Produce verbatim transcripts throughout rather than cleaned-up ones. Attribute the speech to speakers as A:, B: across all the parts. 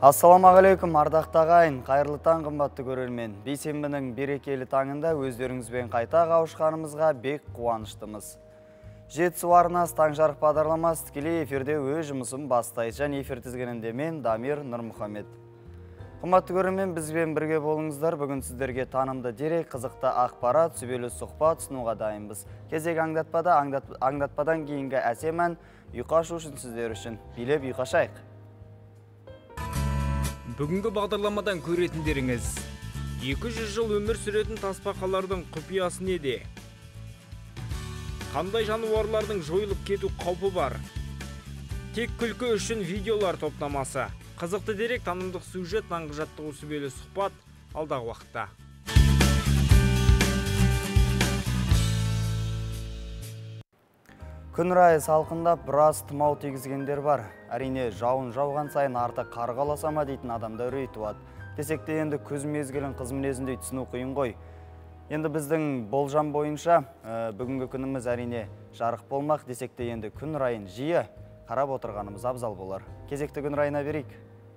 A: Ассаламағалейкум, ардақта ағайын, қайырлы таң қымбатты көрермен. Бейсенбінің берекелі таңында өздеріңізбен қайта қауышқанымызға бек қуаныштымыз. Жетісу арнасы таң жарық бағдарламасы тікелей эфирде өз жұмысын бастайды. Және эфир тізгінінде мен Дамир Нұрмұхамед. Қымбатты көрермен, бізбен бірге болыңыздар. Бүгін сіздерге танымды дерек, қызықты ақпарат, сүбелі сұхбат ұсынуға дайынбыз. Кезек аңдатпада, аңдатпадан кейінгі әсем ән ұйқашу үшін сіздер үшін. Билеп ұйқашайық.
B: Бүгінгі бағдарламадан көретіндеріңіз екі жүз жыл өмір сүретін тасбақалардың құпиясы неде? Қандай жануарлардың жойылып кету қаупі бар? Тек күлкі үшін видеолар топтамасы. Қызықты дерек, танымдық сюжет, таңғы жаттығу, сүбелі сұхбат алдағы уақытта.
A: Күн райы салқындап, біраз тұмау тигізгендер бар. Әрине, жауын жауған сайын артық қарғаласа ма дейтін адамда үрей туады. Десек те енді күз мезгілін қыз мінезіндей түсіну қиын ғой. Енді біздің болжам бойынша бүгінгі күніміз әрине жарық болмақ, десек те енді күн райын жиі қарап отырғанымыз абзал болар. Кезекті күн райына берейік.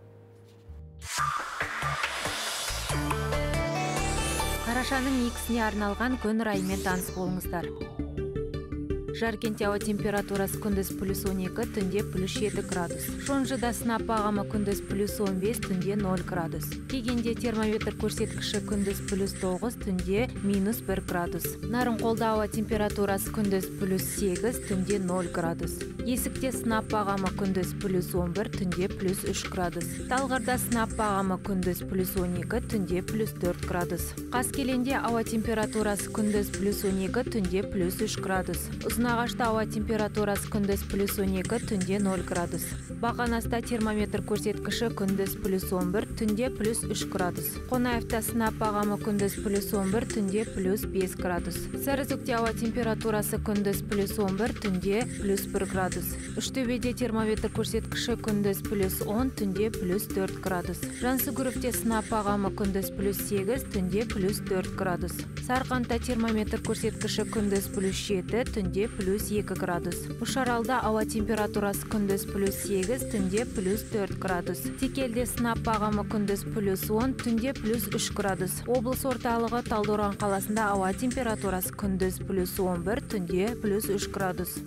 C: Қарашаның екісіне арналған күн райымен таныс болыңыздар. Жаркентте ауа температурасы күндіз плюс он екі, түнде плюс жеті градус. Шонжыда сынап бағамы күндіз плюс он бес, түнде нөл градус. Кегенде термометр көрсеткіші күндіз плюс тоғыз, түнде минус бір градус. Нарынқолда ауа температурасы күндіз плюс сегіз, түнде нөл градус. Есікте сынап бағамы күндіз плюс он бір, түнде плюс үш градус. Талғарда сынап бағамы күндіз плюс он екі, түнде плюс төрт градус. Қаскеленде ауа температурасы күндіз плюс он екі, түнде плюс үш градус. Ағашта ауа температурасы күндіз плюс он екі, түнде нөл градус. Бақанаста термометр көрсеткіші күндіз плюс он бір, түнде плюс үш градус. Қонаевта сынап бағамы күндіз плюс он бір, түнде плюс бес градус. Сарызөкте ауа температурасы күндіз плюс он бір, түнде плюс бір градус. Үштөбеде термометр көрсеткіші күндіз плюс он, түнде плюс төрт градус. Жансүгіровте сынап бағамы күндіз плюс сегіз, түнде плюс төрт градус. Сарқанда термометр көрсеткіші күндіз плюс жеті, түнде плюс екі градус. Ұшаралда ауа температурасы күндіз плюс сегіз, түнде плюс төрт градус. Текелде сынап бағамы күндіз плюс он, түнде плюс үш градус. Облыс орталығы Талдықорған қаласында ауа температурасы күндіз плюс он бір, түнде плюс үш градус.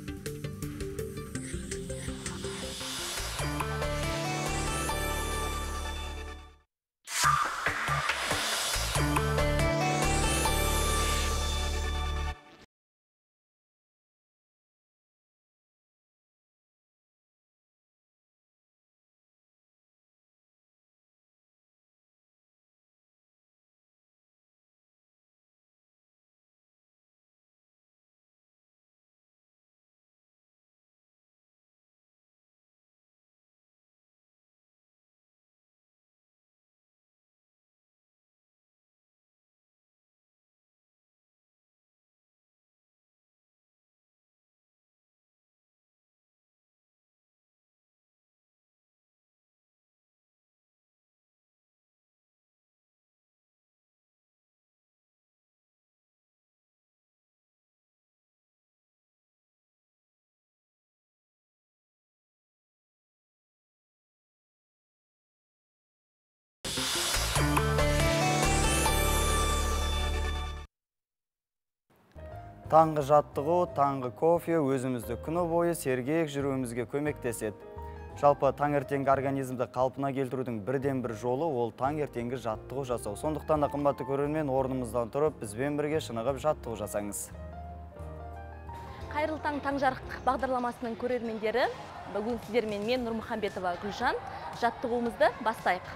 A: Таңғы жаттығу, таңғы кофе өзімізді күні бойы сергек жүруімізге көмектеседі. Жалпы таңертеңгі организмді қалпына келтірудің бірден бір жолы ол таңертеңгі жаттығу жасау. Сондықтан да қымбатты көрермен, орнымыздан тұрып, бізбен бірге шынығып жаттығу жасаңыз.
D: Қайырлы таң, таң жарық бағдарламасының көрермендері, бүгін сіздермен мен Нұрмұхамбетова Гүлжан жаттығуымызды бастайық.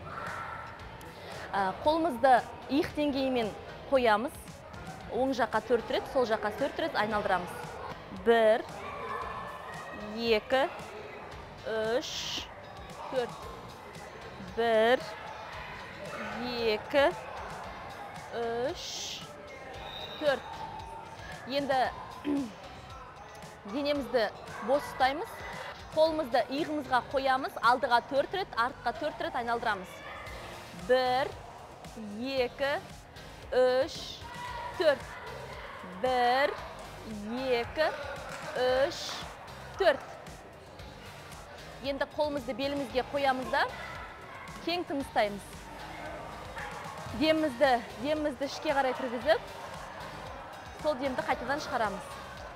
D: Қолымызды иық деңгейімен қоямыз. Оң жаққа төрт рет, сол жаққа төрт рет айналдырамыз. Бір, екі, үш, төрт. Бір, екі, үш, төрт. Енді денемізді бос ұстаймыз. Қолымызды иығымызға қоямыз. Алдыға төрт рет, артқа төрт рет айналдырамыз. Бір, екі, үш, төрт. Бір, екі, үш, төрт. Енді қолымызды белімізге қоямыз да, кең тыныстаймыз. Демімізді, демімізді ішке қарай кіргізіп, сол демді қайтадан шығарамыз.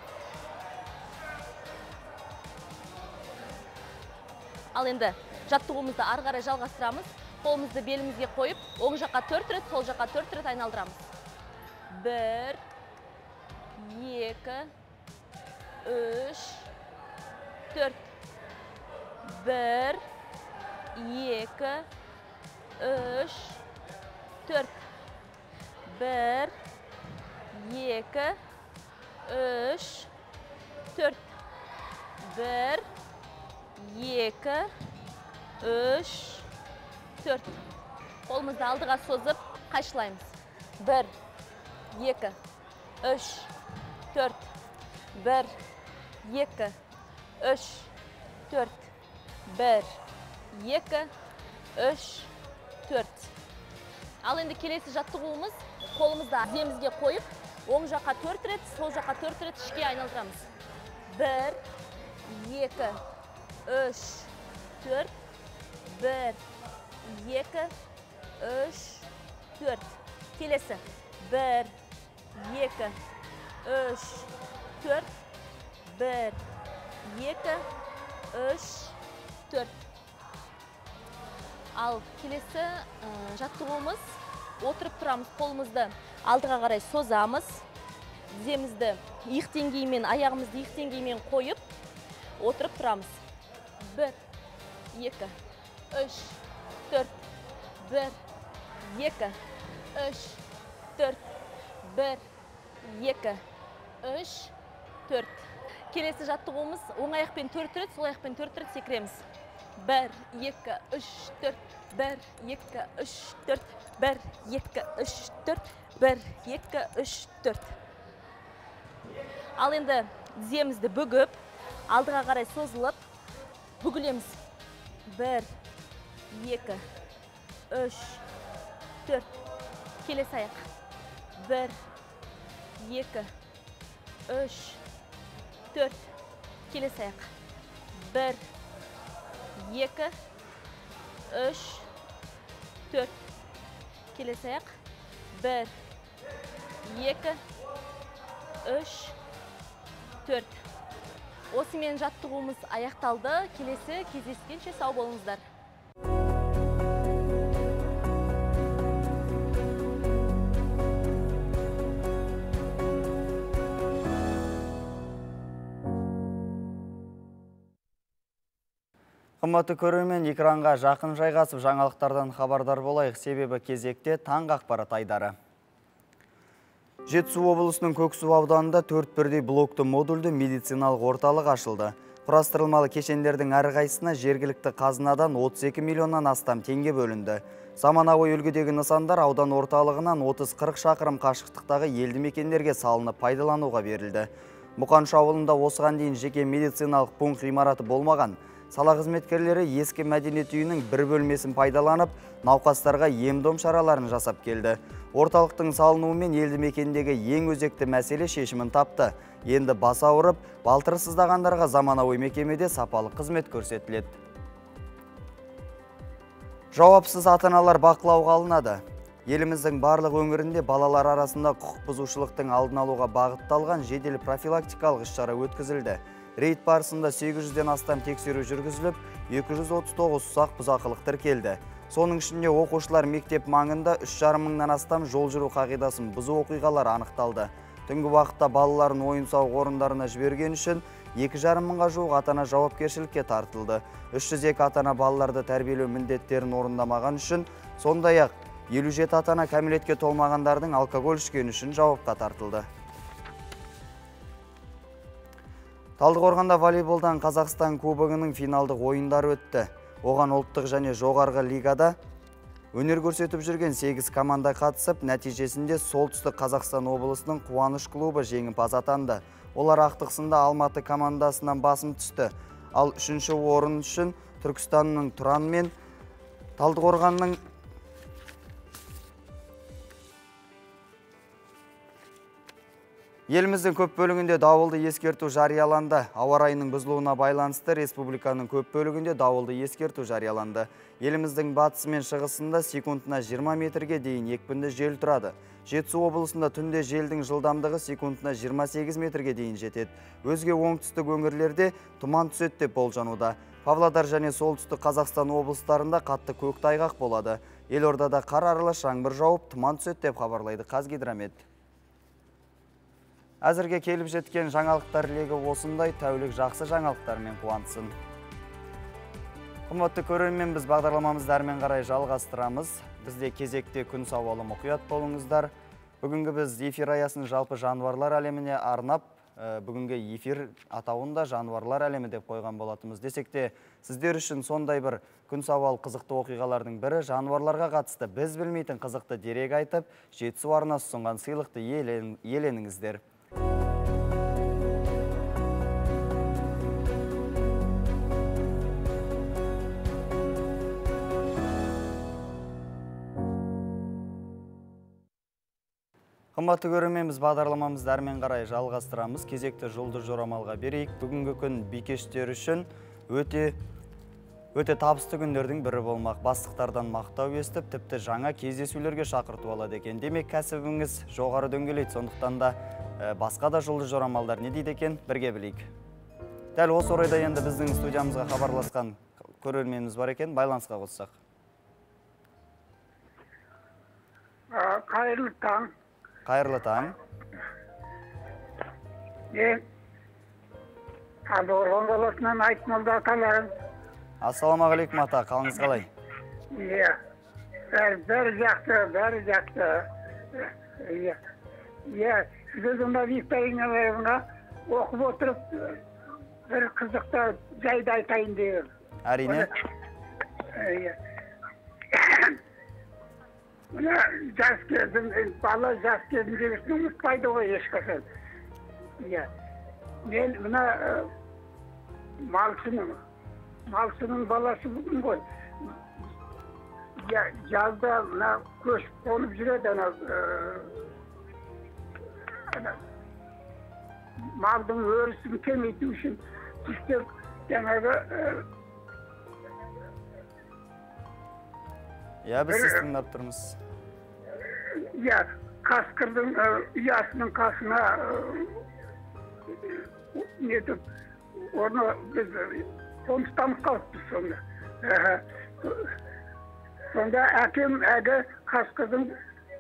D: Ал енді жаттығуымызды ары қарай жалғастырамыз. Қолымызды белімізге қойып, оң жаққа төрт рет, сол жаққа төрт рет айналдырамыз. Бір, екі, үш, төрт. Бір, екі, үш, төрт. Бір, екі, үш, төрт. Бір, екі, үш, төрт. Қолымызды алдыға созып, қайшылаймыз. Бір, екі, үш, төрт. Бір, екі, үш, төрт. Бір, екі, үш, төрт. Ал енді келесі жаттығуымыз, қолымызды тіземізге қойып, оң жаққа төрт рет, сол жаққа төрт рет ішке айналдырамыз. Бір, екі, үш, төрт. Бір, екі, үш, төрт. Келесі. Бір, екі, үш, төрт. Бір, екі, үш, төрт. Ал келесі жаттығуымыз, отырып тұрамыз, қолымызды алдыға қарай созамыз. Тіземізді иық деңгейімен, аяғымызды иық деңгейімен қойып, отырып тұрамыз. Бір, екі, үш, төрт. Бір, екі, үш, төрт. Бір, екі, үш, төрт. Келесі жаттығуымыз, оң аяқпен төрт рет, сол аяқпен төрт рет секіреміз. Бір, екі, үш, төрт. Бір, екі, үш, төрт. Бір, екі, үш, төрт. Бір, екі, үш, төрт. Ал енді тіземізді бүгіп, алдыға қарай созылып, бүгілеміз. Бір, екі, үш, төрт. Келесі аяқ. Бір, екі, үш, төрт. Келесі аяқ. Бір, екі, үш, төрт. Келесі аяқ. Бір, екі, үш, төрт. Осымен жаттығуымыз аяқталды. Келесі кездескенше сау болыңыздар.
A: Қымбатты көрермен, экранға жақын жайғасып жаңалықтардан хабардар болайық, себебі кезекте таңғы ақпарат айдары. Жетісу облысының Көксу ауданында төрт бірдей блокты модульді медициналық орталық ашылды. Құрастырылмалы кешендердің әрқайсысына жергілікті қазынадан отыз екі миллионнан астам теңге бөлінді. Заманауи үлгідегі нысандар аудан орталығынан отыз қырық шақырым қашықтықтағы елді мекендерге салынып пайдалануға берілді. Мұқаныш ауылында осыған дейін жеке медициналық пункт ғимараты болмаған. Сала қызметкерлері ескі мәдениет үйінің бір бөлмесін пайдаланып, науқастарға ем-дом шараларын жасап келді. Орталықтың салынуымен елді мекендегі ең өзекті мәселе шешімін тапты. Енді бас ауырып, балтыры сыздағандарға заманауи мекемеде сапалы қызмет көрсетіледі. Жауапсыз ата-аналар бақылауға алынады. Еліміздің барлық өңірінде балалар арасында құқық бұзушылықтың алдын алуға бағытталған жедел профилактикалық іс-шара өткізілді. Рейд барысында сегіз жүзден астам тексеру жүргізіліп, екі жүз отыз тоғыз ұсақ бұзақылық тіркелді. Соның ішінде оқушылар мектеп маңында үш жарым мыңнан астам жол жүру қағидасын бұзу оқиғалары анықталды. Түнгі уақытта балаларын ойын-сауық орындарына жіберген үшін екі жарым мыңға жуық ата-ана жауапкершілікке тартылды. үш жүз екі ата-ана балаларды тәрбиелеу міндеттерін орындамаған үшін, сондай-ақ елу жеті ата-ана кәмелетке толмағандардың алкоголь ішкені үшін жауапқа тартылды. Талдықорғанда волейболдан Қазақстан кубогының финалдық ойындары өтті. Оған ұлттық және жоғарғы лигада өнер көрсетіп жүрген сегіз команда қатысып, нәтижесінде Солтүстік Қазақстан облысының Қуаныш клубы жеңімпаз атанды. Олар ақтықсында Алматы командасынан басым түсті. Ал үшінші орын үшін Түркістанның Тұран мен Талдықорғанның Еліміздің көп бөлігінде дауылды ескерту жарияланды. Ауа райының бұзылуына байланысты республиканың көп бөлігінде дауылды ескерту жарияланды. Еліміздің батысы мен шығысында секундына жиырма метрге дейін екпінді жел тұрады. Жетісу облысында түнде желдің жылдамдығы секундына жиырма сегіз метрге дейін жетеді. Өзге оңтүстік өңірлерде тұман түседі деп болжануда. Павлодар және солтүстік Қазақстан облыстарында қатты көктайғақ болады. Елордада қар аралас жаңбыр жауып, тұман түседі деп хабарлайды Қазгидромет. Әзірге келіп жеткен жаңалықтар легі осындай, тәулік жақсы жаңалықтармен қуантсын. Қымбатты көрермен, біз бағдарламамызды әрмен қарай жалғастырамыз. Бізде кезекте күн сауалы мұқият болыңыздар. Бүгінгі біз эфир аясын жалпы жануарлар әлеміне арнап, бүгінгі эфир атауында жануарлар әлемі деп қойған болатымыз. Десек те, сіздер үшін сондай бір күн сауал қызықты оқиғалардың бірі жануарларға қатысты біз білмейтін қызықты дерек айтып, Жетісу арнасы ұсынған сыйлықты иеленіңіздер. Қымбатты көрермен, біз бағдарламамызды әрмен қарай жалғастырамыз. Кезекті жұлдыз жорамалға берейік. Бүгінгі күн бикештер үшін өте өте табысты күндердің бірі болмақ. Бастықтардан мақтау естіп, тіпті жаңа кездесулерге шақырту алады екен. Демек, кәсібіңіз жоғары дөңгелейді. Сондықтан да басқа да жұлдыз жорамалдар не дейді екен, бірге білейік. Дәл осы орайда енді біздің студиямызға хабарласқан көрерменіміз бар екен, байланысқа қоссақ.
E: Қайырлы таң.
A: Қайырлы таң.
E: Мен Талдықорған қаласынан Айтмолда аталарым.
A: Ассалаумағалейкум ата, қалыңыз қалай?
E: Иә, бәрі жақсы, бәрі жақсы. Иә, сіздің викториналарыңа оқып отырып, бір қызықты жайды айтайын деймін.
A: Әрине.
E: Мына жас кезім, бала жас кезімдегісін ұмытпайды ғой ешқашан. Мен мына малшының, малшының баласы бүгін ғой. Жазда мына көшіп қонып жүреді, малдың өрісін кемейту үшін түстеп жаңағы
A: Я, біз сіз тыңдап тұрмыз.
E: Я, қасқырдың ұясының қасына нетіп, оны біз қоныстанып қалыппыз сонда. Сонда әкем әгі қасқырдың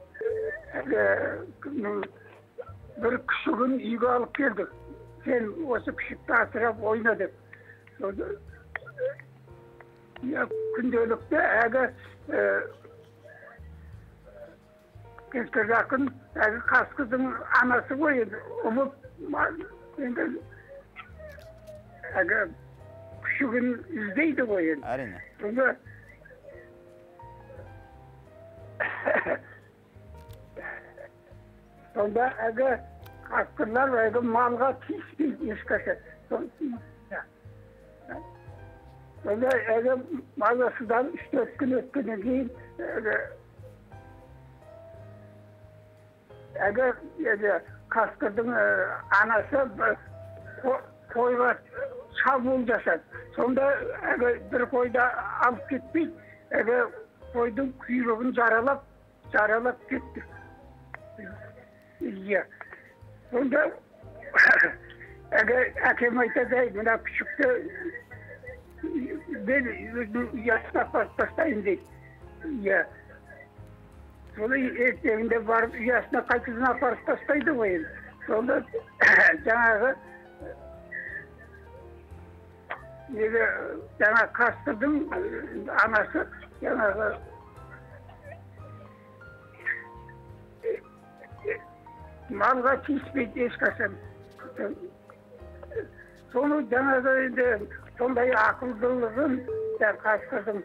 E: бір күшігін үйге алып келді. Сен осы күшікті асырап ойна деп. Күнделікті әгі кескі жақын әгі қасқырдың анасы ғой еді. Ұмып, әгі күшігін іздейді ғой еді.
A: Әрине.
E: Сонда Сонда әгі қасқырлар әгі малға тиіспейді ешқашан. Сонда әгі маласыдан үш-төрт күн өткеннен кейін әгі қасқырдың анасы қойға шабуыл жасады. Сонда әгі бір қойды алып кетпейді, әгі қойдың құйрығын жаралап, жаралап кетті. Сонда әкем айтады, мына күшікті ben yaşına pastayım deyip. Ya. Sonra evinde var yaşına kaçısına pastaydı o ev. Sonra canağı canağı kastırdım anası canağı malga çiğspeydi eşkasan. Sonra canağı сондай ақылдылығын қасқырдың.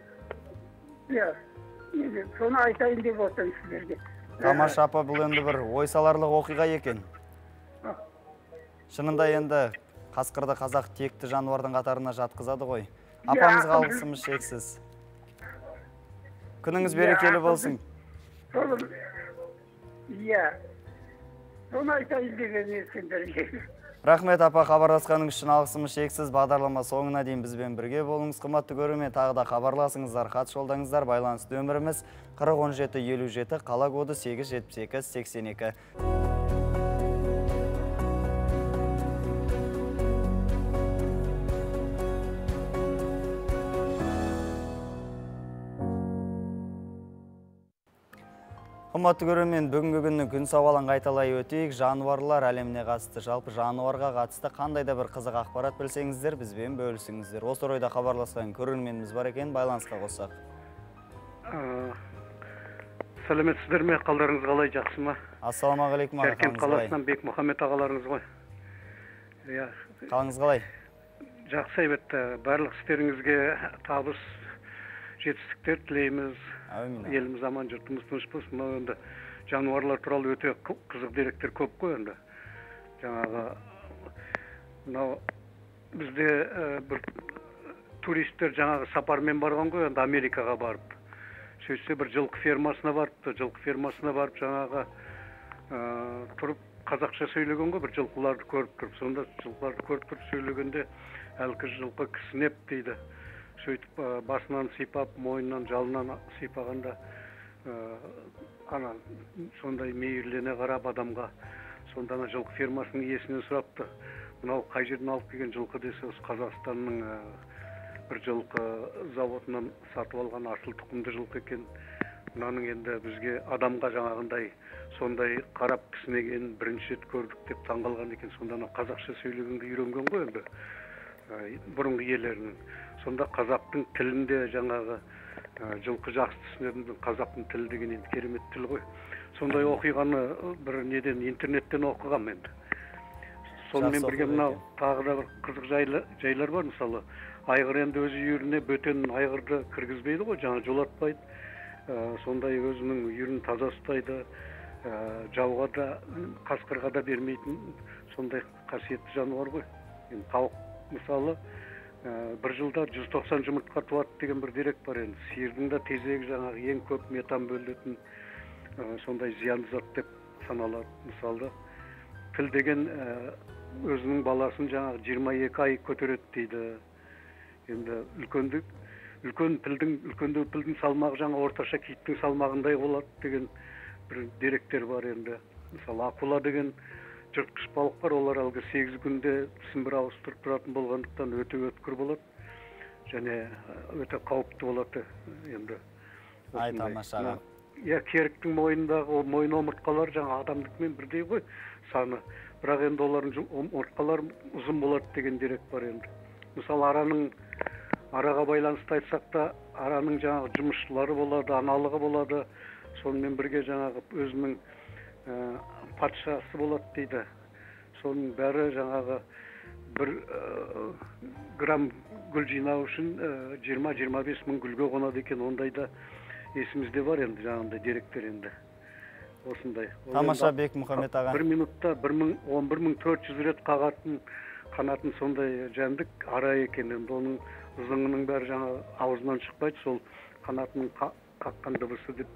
E: Соны айтайын деп отырмын сіздерге.
A: Тамаша апа, бұл енді бір ой саларлық оқиға екен. Шынында енді қасқырды қазақ текті жануардың қатарына жатқызады ғой. Апамызға алғысымыз шексіз. Күніңіз берекелі болсын.
E: Иә. соны айтайын деген сендерге.
A: Рахмет апа, хабарласқаныңыз үшін алғысымыз шексіз. Бағдарлама соңына дейін бізбен бірге болыңыз. Қымбатты көрермен, тағы да хабарласыңыздар, хат жолдаңыздар. Байланыс нөміріміз қырық он жеті елу жеті, қала коды сегіз жетпіс екі сексен екі. Қымбатты көрермен, бүгінгі күннің күн сауалын қайталай өтейік. Жануарлар әлеміне қатысты, жалпы жануарға қатысты қандай да бір қызық ақпарат білсеңіздер, бізбен бөлісіңіздер. Осы орайда хабарласқан көрерменіміз бар екен, байланысқа қоссақ.
F: Сәлеметсіздер ме, қалдарыңыз қалай, жақсы ма?
A: Ассалаумағалейкум аға,
F: Жаркент қаласынан Бек Мұхаммед ағаларыңыз ғой.
A: Қалыңыз қалай?
F: Жақсы, әйбетті. Барлық істеріңізге табыс, жетістіктер тілейміз. Еліміз аман, жұртымыз тыныш болсын. Мынау енді жануарлар туралы өте қызық деректер көп қой енді. Жаңағы мынау бізде бір туристер жаңағы сапармен барған ғой, енді Америкаға барып. Сөйтсе бір жылқы фермасына барыпты, жылқы фермасына барып жаңағы тұрып қазақша сөйлеген ғой, бір жылқыларды көріп тұрып. Сонда жылқыларды көріп тұрып сөйлегенде әлгі жылқы кісінеп дейді. Сөйтіп басынан сипап, мойнынан, жалынан сипағанда ана сондай мейірлене қарап адамға. Сонда жылқы фермасының иесінен сұрапты. Мынау қай жерден алып келген жылқы десе, Қазақстанның бір жылқы заводынан сатып алған асыл тұқымды жылқы екен. Мынаның енді бізге адамға жаңағындай сондай қарап кісінеген бірінші рет көрдік деп таңғалған екен. Сонда қазақша сөйлегенге үйренген ғой енді бұрынғы иелерінің. Сонда қазақтың тілінде жаңағы жылқы жақсы түсінетін қазақтың тілі деген енді керемет тіл ғой. Сондай оқиғаны бір неден интернеттен оқығам енді. Сонымен бірге мынау тағы да бір қызық жайлар бар. Мысалы, айғыр енді өз үйіріне бөтен айғырды кіргізбейді ғой, жаңа жолатпайды. Сондай өзінің үйірін таза ұстайды. Жауға да, қасқырға да бермейтін сондай қасиетті жануар ғой. Енді тауық мысалы бір жылда жүз тоқсан жұмыртқа туады деген бір дерек бар енді. Сиырдың да тезегі жаңағы ең көп метан бөлінетін сондай зиянды зат деп саналады. Мысалы, тіл деген өзінің баласын жаңағы жиырма екі ай көтереді дейді. Енді үлкендік, үлкен пілдің, үлкендеу пілдің салмағы жаңа орташа киттің салмағындай болады деген бір деректер бар енді. Мысалы, акула деген жыртқыш балық бар, олар алғы сегіз күнде тісін бір ауыстырып тұратын болғандықтан өте өткір болады. Және өте қауіпті болады енді.
A: Ай, тамаша.
F: Я керіктің мойнындағы мойын омыртқалар жаңа адамдықмен бірдей ғой саны. Бірақ енді олардың омыртқалары ұзын болады деген дерек бар енді. Мысалы, араның араға байланысты айтсақ та, араның жаңағы жұмысшылары болады, аналығы болады. Сонымен бірге жаңағы өзінің патшасы болады дейді. Соның бәрі жаңағы бір грамм гүл жинау үшін жиырма жиырма бес мың гүлге қонады екен. Ондайда есімізде бар енді жаңағындай деректер енді. Осындай.
A: Тамаша Бек Мұхаммед аға.
F: Бір минутта он бір мың төрт жүз рет қағатын қанатын сондай жәндік ара екен. Енді оның зыңының бәрі жаңа аузынан шықпайды, сол қанатының қаққан дыбысы деп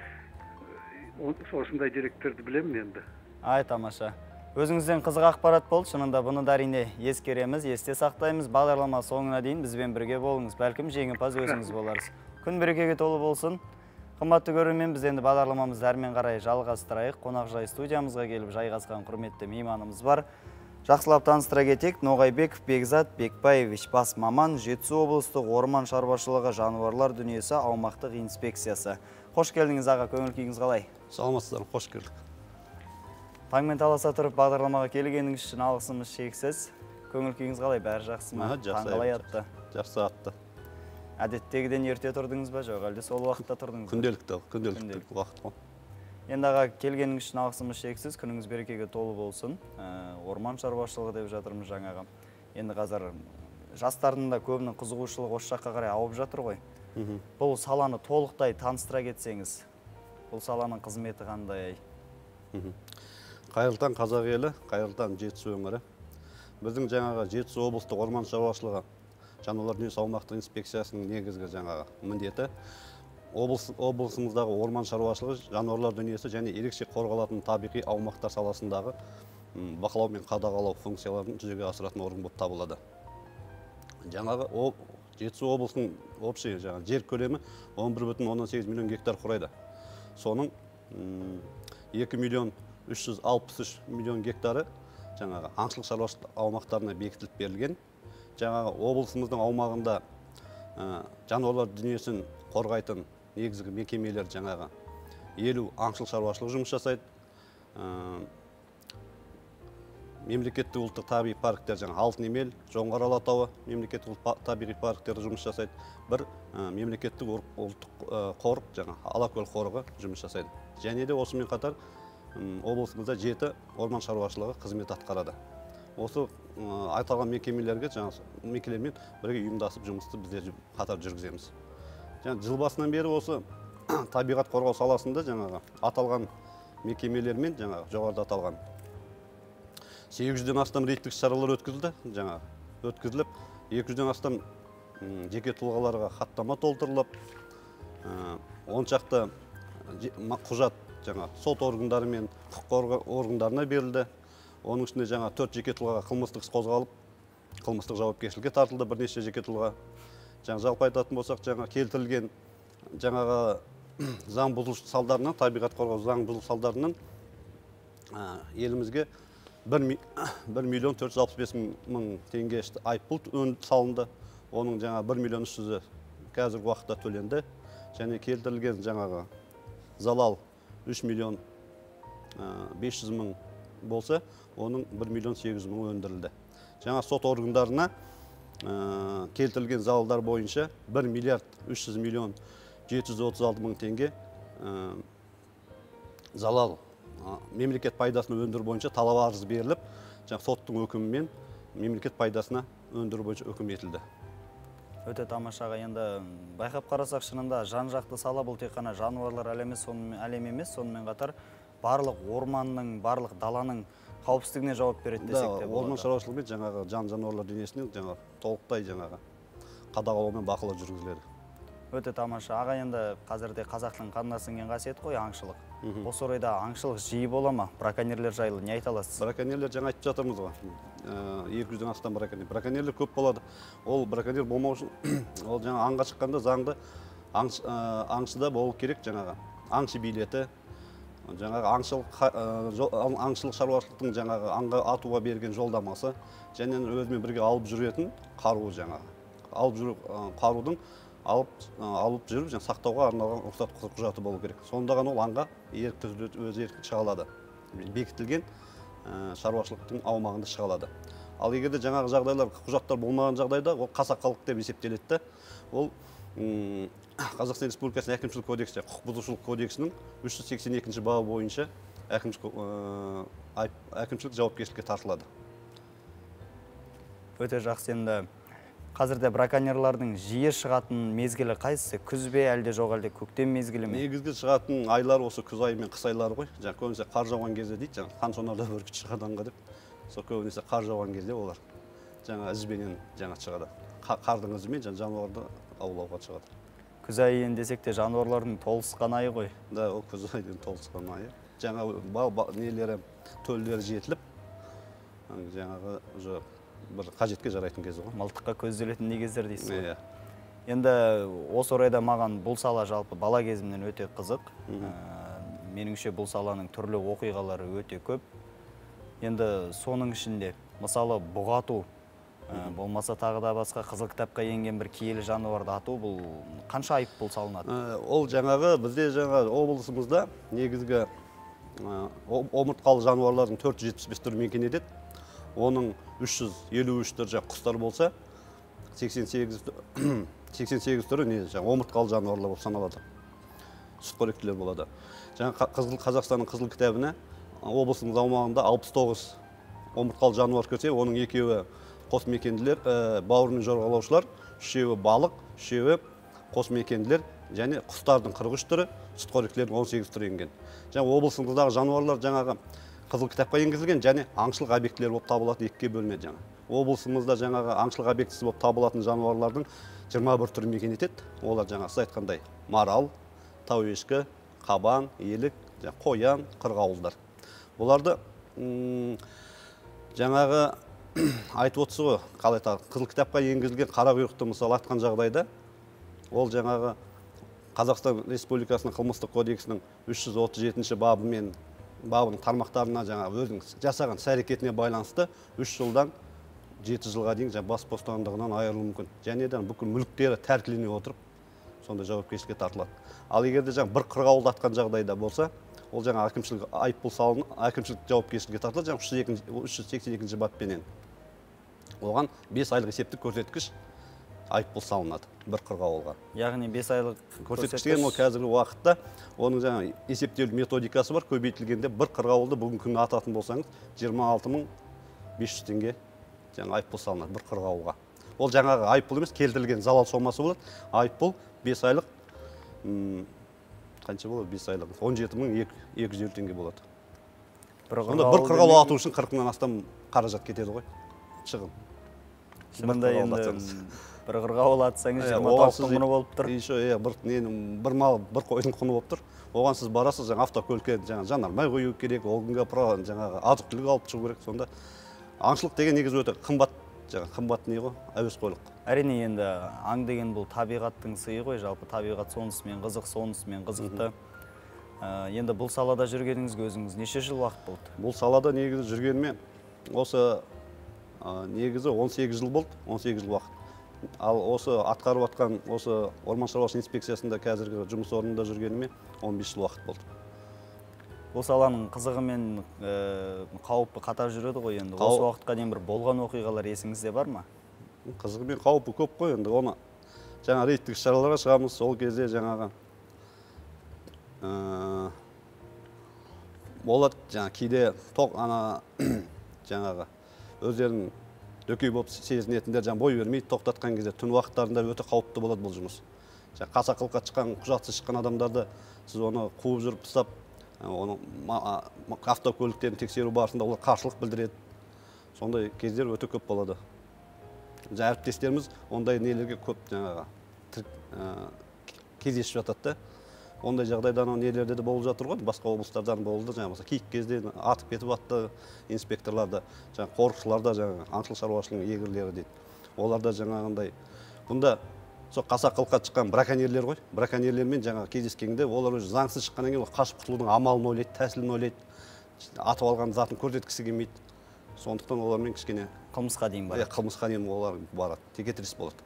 F: осындай деректерді білемін енді.
A: Ай, тамаша. Өзіңізден қызық ақпарат болды, шынында бұны да әрине ескереміз, есте сақтаймыз. Бағдарлама соңына дейін бізбен бірге болыңыз. Бәлкім жеңімпаз өзіңіз боларсыз. Күн берекеге толы болсын. Қымбатты көрермен, біз енді бағдарламамызды әрмен қарай жалғастырайық. Қонақжай студиямызға келіп жайғасқан құрметті мейманымыз бар. Жақсылап таныстыра кетейік. Ноғайбеков Бекзат Бекбаевич, бас маман, Жетісу облыстық орман шаруашылығы жануарлар дүниесі аумақтық инспекциясы. Қош келдіңіз аға, көңіл күйіңіз қалай?
G: Саламатсыздар, қош келдік.
A: Таңмен таласа тұрып бағдарламаға келгеніңіз үшін алғысымыз шексіз. Көңіл күйіңіз қалай? Бәрі жақсы ма? Таң қалай атты?
G: Жақсы атты.
A: Әдеттегіден ерте тұрдыңыз ба, жоқ әлде сол уақытта тұрдыңыз ба?
G: Күнделікті, күнделікті уақыт қой.
A: Енді аға, келгеніңіз үшін алғысымыз шексіз, күніңіз берекеге толы болсын. Орман шаруашылығы деп жатырмыз жаңаға. Енді қазір жастардың да көбінің қызығушылығы осы жаққа қарай ауып жатыр ғой. Бұл саланы толықтай таныстыра кетсеңіз, бұл саланың қызметі қандай?
G: Қайырлы таң қазақ елі, қайырлы таң Жетісу өңірі. Біздің жаңағы Жетісу облыстық орман шаруашылығы жануарлар дүниесі аумақтық инспекциясының негізгі жаңағы міндеті облысымыздағы орман шаруашылығы, жануарлар дүниесі және ерекше қорғалатын табиғи аумақтар саласындағы бақылау мен қадағалау функцияларын жүзеге асыратын орган болып табылады. Жаңағы Жетісу облысының общий жер көлемі он бір бүтін оннан сегіз миллион гектар құрайды. Соның екі миллион үш жүз алпыс үш миллион гектары жаңағы аңшылық шаруашылық аумақтарына бекітіліп берілген. Жаңағы облысымыздың аумағында жануарлар дүниесін қорғайтын негізгі мекемелер жаңағы елу аңшылық шаруашылық жұмыс жасайды. Мемлекеттік ұлттық табиғи парктер жаңағы Алтын Емел, Жоңғар Алатауы мемлекеттік ұлттық табиғи парктері жұмыс жасайды. Бір мемлекеттік ұлттық қорық жаңағы Алакөл қорығы жұмыс жасайды. Және де осымен қатар облысымызда жеті орман шаруашылығы қызмет атқарады. Осы айтылған мекемелерге жаңағы мекемелермен бірге ұйымдасып жұмысты біздер қатар жүргіземіз. Жаңағы жыл басынан бері осы табиғат қорғау саласында жаңағы аталған мекемелермен жаңағы жоғарыда аталған сегіз жүзден астам рейдтік шаралар өткізілді. Жаңағы өткізіліп, екі жүзден астам жеке тұлғаларға хаттама толтырылып, он шақты құжат жаңа сот органдары мен құқық қорғау органдарына берілді. Оның ішінде жаңа төрт жеке тұлғаға қылмыстық іс қозғалып, қылмыстық жауапкершілікке тартылды бірнеше жеке тұлға. Жаңа жалпы айтатын болсақ, жаңа келтірілген жаңағы заң бұзушылық салдарынан, табиғат қорғау заң бұзушылық салдарынан елімізге бір миллион төрт жүз алпыс бес мың теңге айыппұл салынды. Оның жаңа бір миллион үш жүзі қазіргі уақытта төленді. Және келтірілген жаңағы залал үш миллион бес жүз мың болса, оның бір миллион сегіз жүз мың өндірілді. Жаңа сот органдарына келтірілген залалдар бойынша бір миллиард үш жүз миллион жеті жүз отыз алты мың теңге залал мемлекет пайдасына өндіру бойынша талап арыз беріліп, жаңа соттың өкімімен мемлекет пайдасына өндіру бойынша өкім етілді.
A: Өте тамашаға, енді байқап қарасақ, шынында жан-жақты сала, бұл тек қана жануарлар әлемі емес, сонымен қатар барлық орманның, барлық даланың қауіпсіздігіне жауап береді десек те болады.
G: Орман шаруашылығы мен жаңағы жан-жануарлар дүниесіне жаңағы толықтай жаңағы қадағалау мен бақылау жүргізіледі.
A: Өте тамаша. Аға, енді қазірде қазақтың қанына сіңген қасиет қой аңшылық. Осы орайда аңшылық жиі бола ма? Браконьерлер жайлы не айта аласыз?
G: Браконьерлер жаңа айтып жатырмыз ғой. екі жүзден астам браконьерлер. Браконьерлер көп болады. Ол браконьер болмау үшін, ол жаңа аңға шыққанда заңды аңшыда болу керек жаңағы. Аңшы билеті, жаңағы аңшылық шаруашылықтың жаңағы аңға атуға берген жолдамасы, және өзімен бірге алып жүретін қаруы жаңағы. Алып жүру қарудың алып жүріп, сақтауға арналған рұқсат құжаты болу керек. Сонда ғана ол аңға өзі еркін шыға алады. Бекітілген шаруашылықтың аумағында шыға алады. Ал егер де жаңағы жағдайлар, құжаттар болмаған жағдайда, ол қасақалдық деп есептеледі. Ол Қазақстан Республикасының әкімшілік кодексі, құқық бұзушылық кодексінің үш жүз сексен екінші бабы бойынша әкімшілік жауапкершілікке тартылады.
A: Өте жақсы. Енді қазірде браконьерлардың жиі шығатын мезгілі қайсысы? Күз бе, әлде жоқ, әлде көктем мезгілі ме?
G: Негізгі шығатын айлар осы күз айы мен қыс айлары ғой. Жаңа көбінесе қар жауған кезде дейді, жаңа қансонарда бүркіт шығады аңға деп. Сол көбінесе қар жауған кезде олар жаңа ізбенен жаңа шығады. Қардың ізімен жануарды аулауға шығады.
A: Күз айын десек те жануарлардың толысқан айы ғой.
G: Да, ол күз айдың толысқан айы. Жаңа нелері, төлдері жетіліп, жаңағы бір қажетке жарайтын кезі ғой.
A: Мылтыққа көзделетін не кездер дейсіз ғой. Енді осы орайда маған бұл сала жалпы бала кезімнен өте қызық. Меніңше бұл саланың түрлі оқиғалары өте көп. Енді соның ішінде мысалы бұғату, болмаса тағы да басқа қызыл кітапқа енген бір киелі жануарды ату, бұл қанша айыппұл салынады?
G: Ол жаңағы бізде жаңағы облысымызда негізгі омыртқалы жануарлардың төрт жүз жетпіс бес түрі мекен етеді. Оның үш жүз елу үш түрі құстар болса, сексен сегіз түрі омыртқалы жануарлар болып саналады. Сүтқоректілер болады. Қазақстанның қызыл кітабына облысымыз аумағында алпыс тоғыз омыртқалы жануар көрсе, оның екеуі қосмекенділер, бауырмен жорғалаушылар, үшеуі балық, үшеуі қосмекенділер, және құстардың қырық үш түрі, сүтқоректілердің он сегіз түрі енген. Жаңа облысымыздағы жануарлар жаңағы қызыл кітапқа енгізілген, және аңшылық объектілер болып табылатын екіге бөлінеді жаңа. Облысымызда жаңағы аңшылық объектісі болып табылатын жануарлардың жиырма бір түр мекен етеді. Олар жаңа сіз айтқандай марал, тауешкі, қабан, елік, қоян, қырғауылдар. Оларды жаңағы айтып отырсыз ғой, қалай тағы қызыл кітапқа енгізілген қара құйрықты мысалы атқан жағдайда, ол жаңағы Қазақстан Республикасының қылмыстық кодексінің үш жүз отыз жетінші бабы мен бабының тармақтарына жаңағы өзінің жасаған іс-әрекетіне байланысты үш жылдан жеті жылға дейін бас бостандығынан айырылуы мүмкін. Және де бүкіл мүліктері тәркілене отырып, сондай жауапкершілікке тартылады. Ал егер де жаңа бір қырғауылды атқан жағдайда болса, ол жаңа әкімшілік айыппұл салынып, әкімшілік жауапкершілікке тартылады, жаңа үш жүз сексен екінші баппенен. Оған бес айлық есептік көрсеткіш айыппұл салынады бір қырғауылға.
A: Яғни бес айлық
G: көрсеткіш деген ол қазіргі уақытта оның жаңа есептеу методикасы бар, көбейтілгенде бір қырғауылды бүгінгі күні ататын болсаңыз, жиырма алты мың бес жүз теңге жаңа айыппұл салынады бір қырғауылға. Ол жаңағы айыппұл емес, келтірілген залал сомасы болады. Айыппұл бес айлық қанша болады? бес айлық он жеті мың екі жүз елу теңге болады. Сонда бір қырғауыл ату үшін қырық мыңнан астам қаражат кетеді ғой. Шығын.
A: Шынында енді бір қырғауыл атсаңыз жиырма тауықтың құны болып тұр.
G: Бір мал, бір қойдың құны болып тұр. Оған сіз барасыз, жаңа автокөлікке жанармай қою керек, ол күнге жаңағы азық-түлік алып шығу керек. Сонда аңшылық деген негізі өте қымбат, жаңа қымбат не ғой, әуесқойлық.
A: Әрине енді аң деген бұл табиғаттың сыйы ғой, жалпы табиғат сонысымен қызық, сонысымен қызықты. Енді бұл салада жүргеніңізге өзіңіз неше жыл уақыт болды?
G: Бұл салада негізі жүргеніме осы негізі он сегіз жыл болды, он сегіз жыл уақыт. Ал осы атқарып атқан осы орман шаруашылығы инспекциясында қазіргі жұмыс орнында жүргеніме он бес жыл уақыт болды.
A: Бұл саланың қызығы мен қауіпі қатар жүреді ғой енді. Осы уақытқа дейін бір болған оқиғалар есіңізде бар ма?
G: Қызығы мен қауіпі көп қой енді. Оны жаңа рейдтік шараларға шығамыз, сол кезде жаңағы болады, жаңа кейде тоқ ана жаңағы өздерінің дөкей болып сезінетіндер жаңа бой бермейді, тоқтатқан кезде түн уақыттарында өте қауіпті болады бұл жұмыс. Жаңа қасақылыққа шыққан, құжатсыз шыққан адамдарды сіз оны қуып жүріп ұстап, оны автокөліктерін тексеру барысында олар қарсылық білдіреді. Сондай кездер өте көп болады. Жаңа әріптестеріміз ондай нелерге көп жаңағы кездесіп жатады. Ондай жағдайдан нелерде де болып жатыр ғой, басқа облыстардан болды, жаңағы киік кезде атып кетіп атты инспекторларда, жаңағы қорықшыларда, жаңағы аңшылық шаруашылығының егерлері дейді. Оларда жаңағындай бұнда сол қасақылыққа шыққан браконьерлер ғой, браконьерлермен жаңағы кездескенде олар өзі заңсыз шыққаннан кейін қашып құтылудың амалын ойлайды, тәсілін ойлайды, атып алған затын көрсеткісі келмейді. Сондықтан олармен кішкене
A: қылмысқа дейін барады.
G: Қылмысқа дейін олар барады, текетірес болады.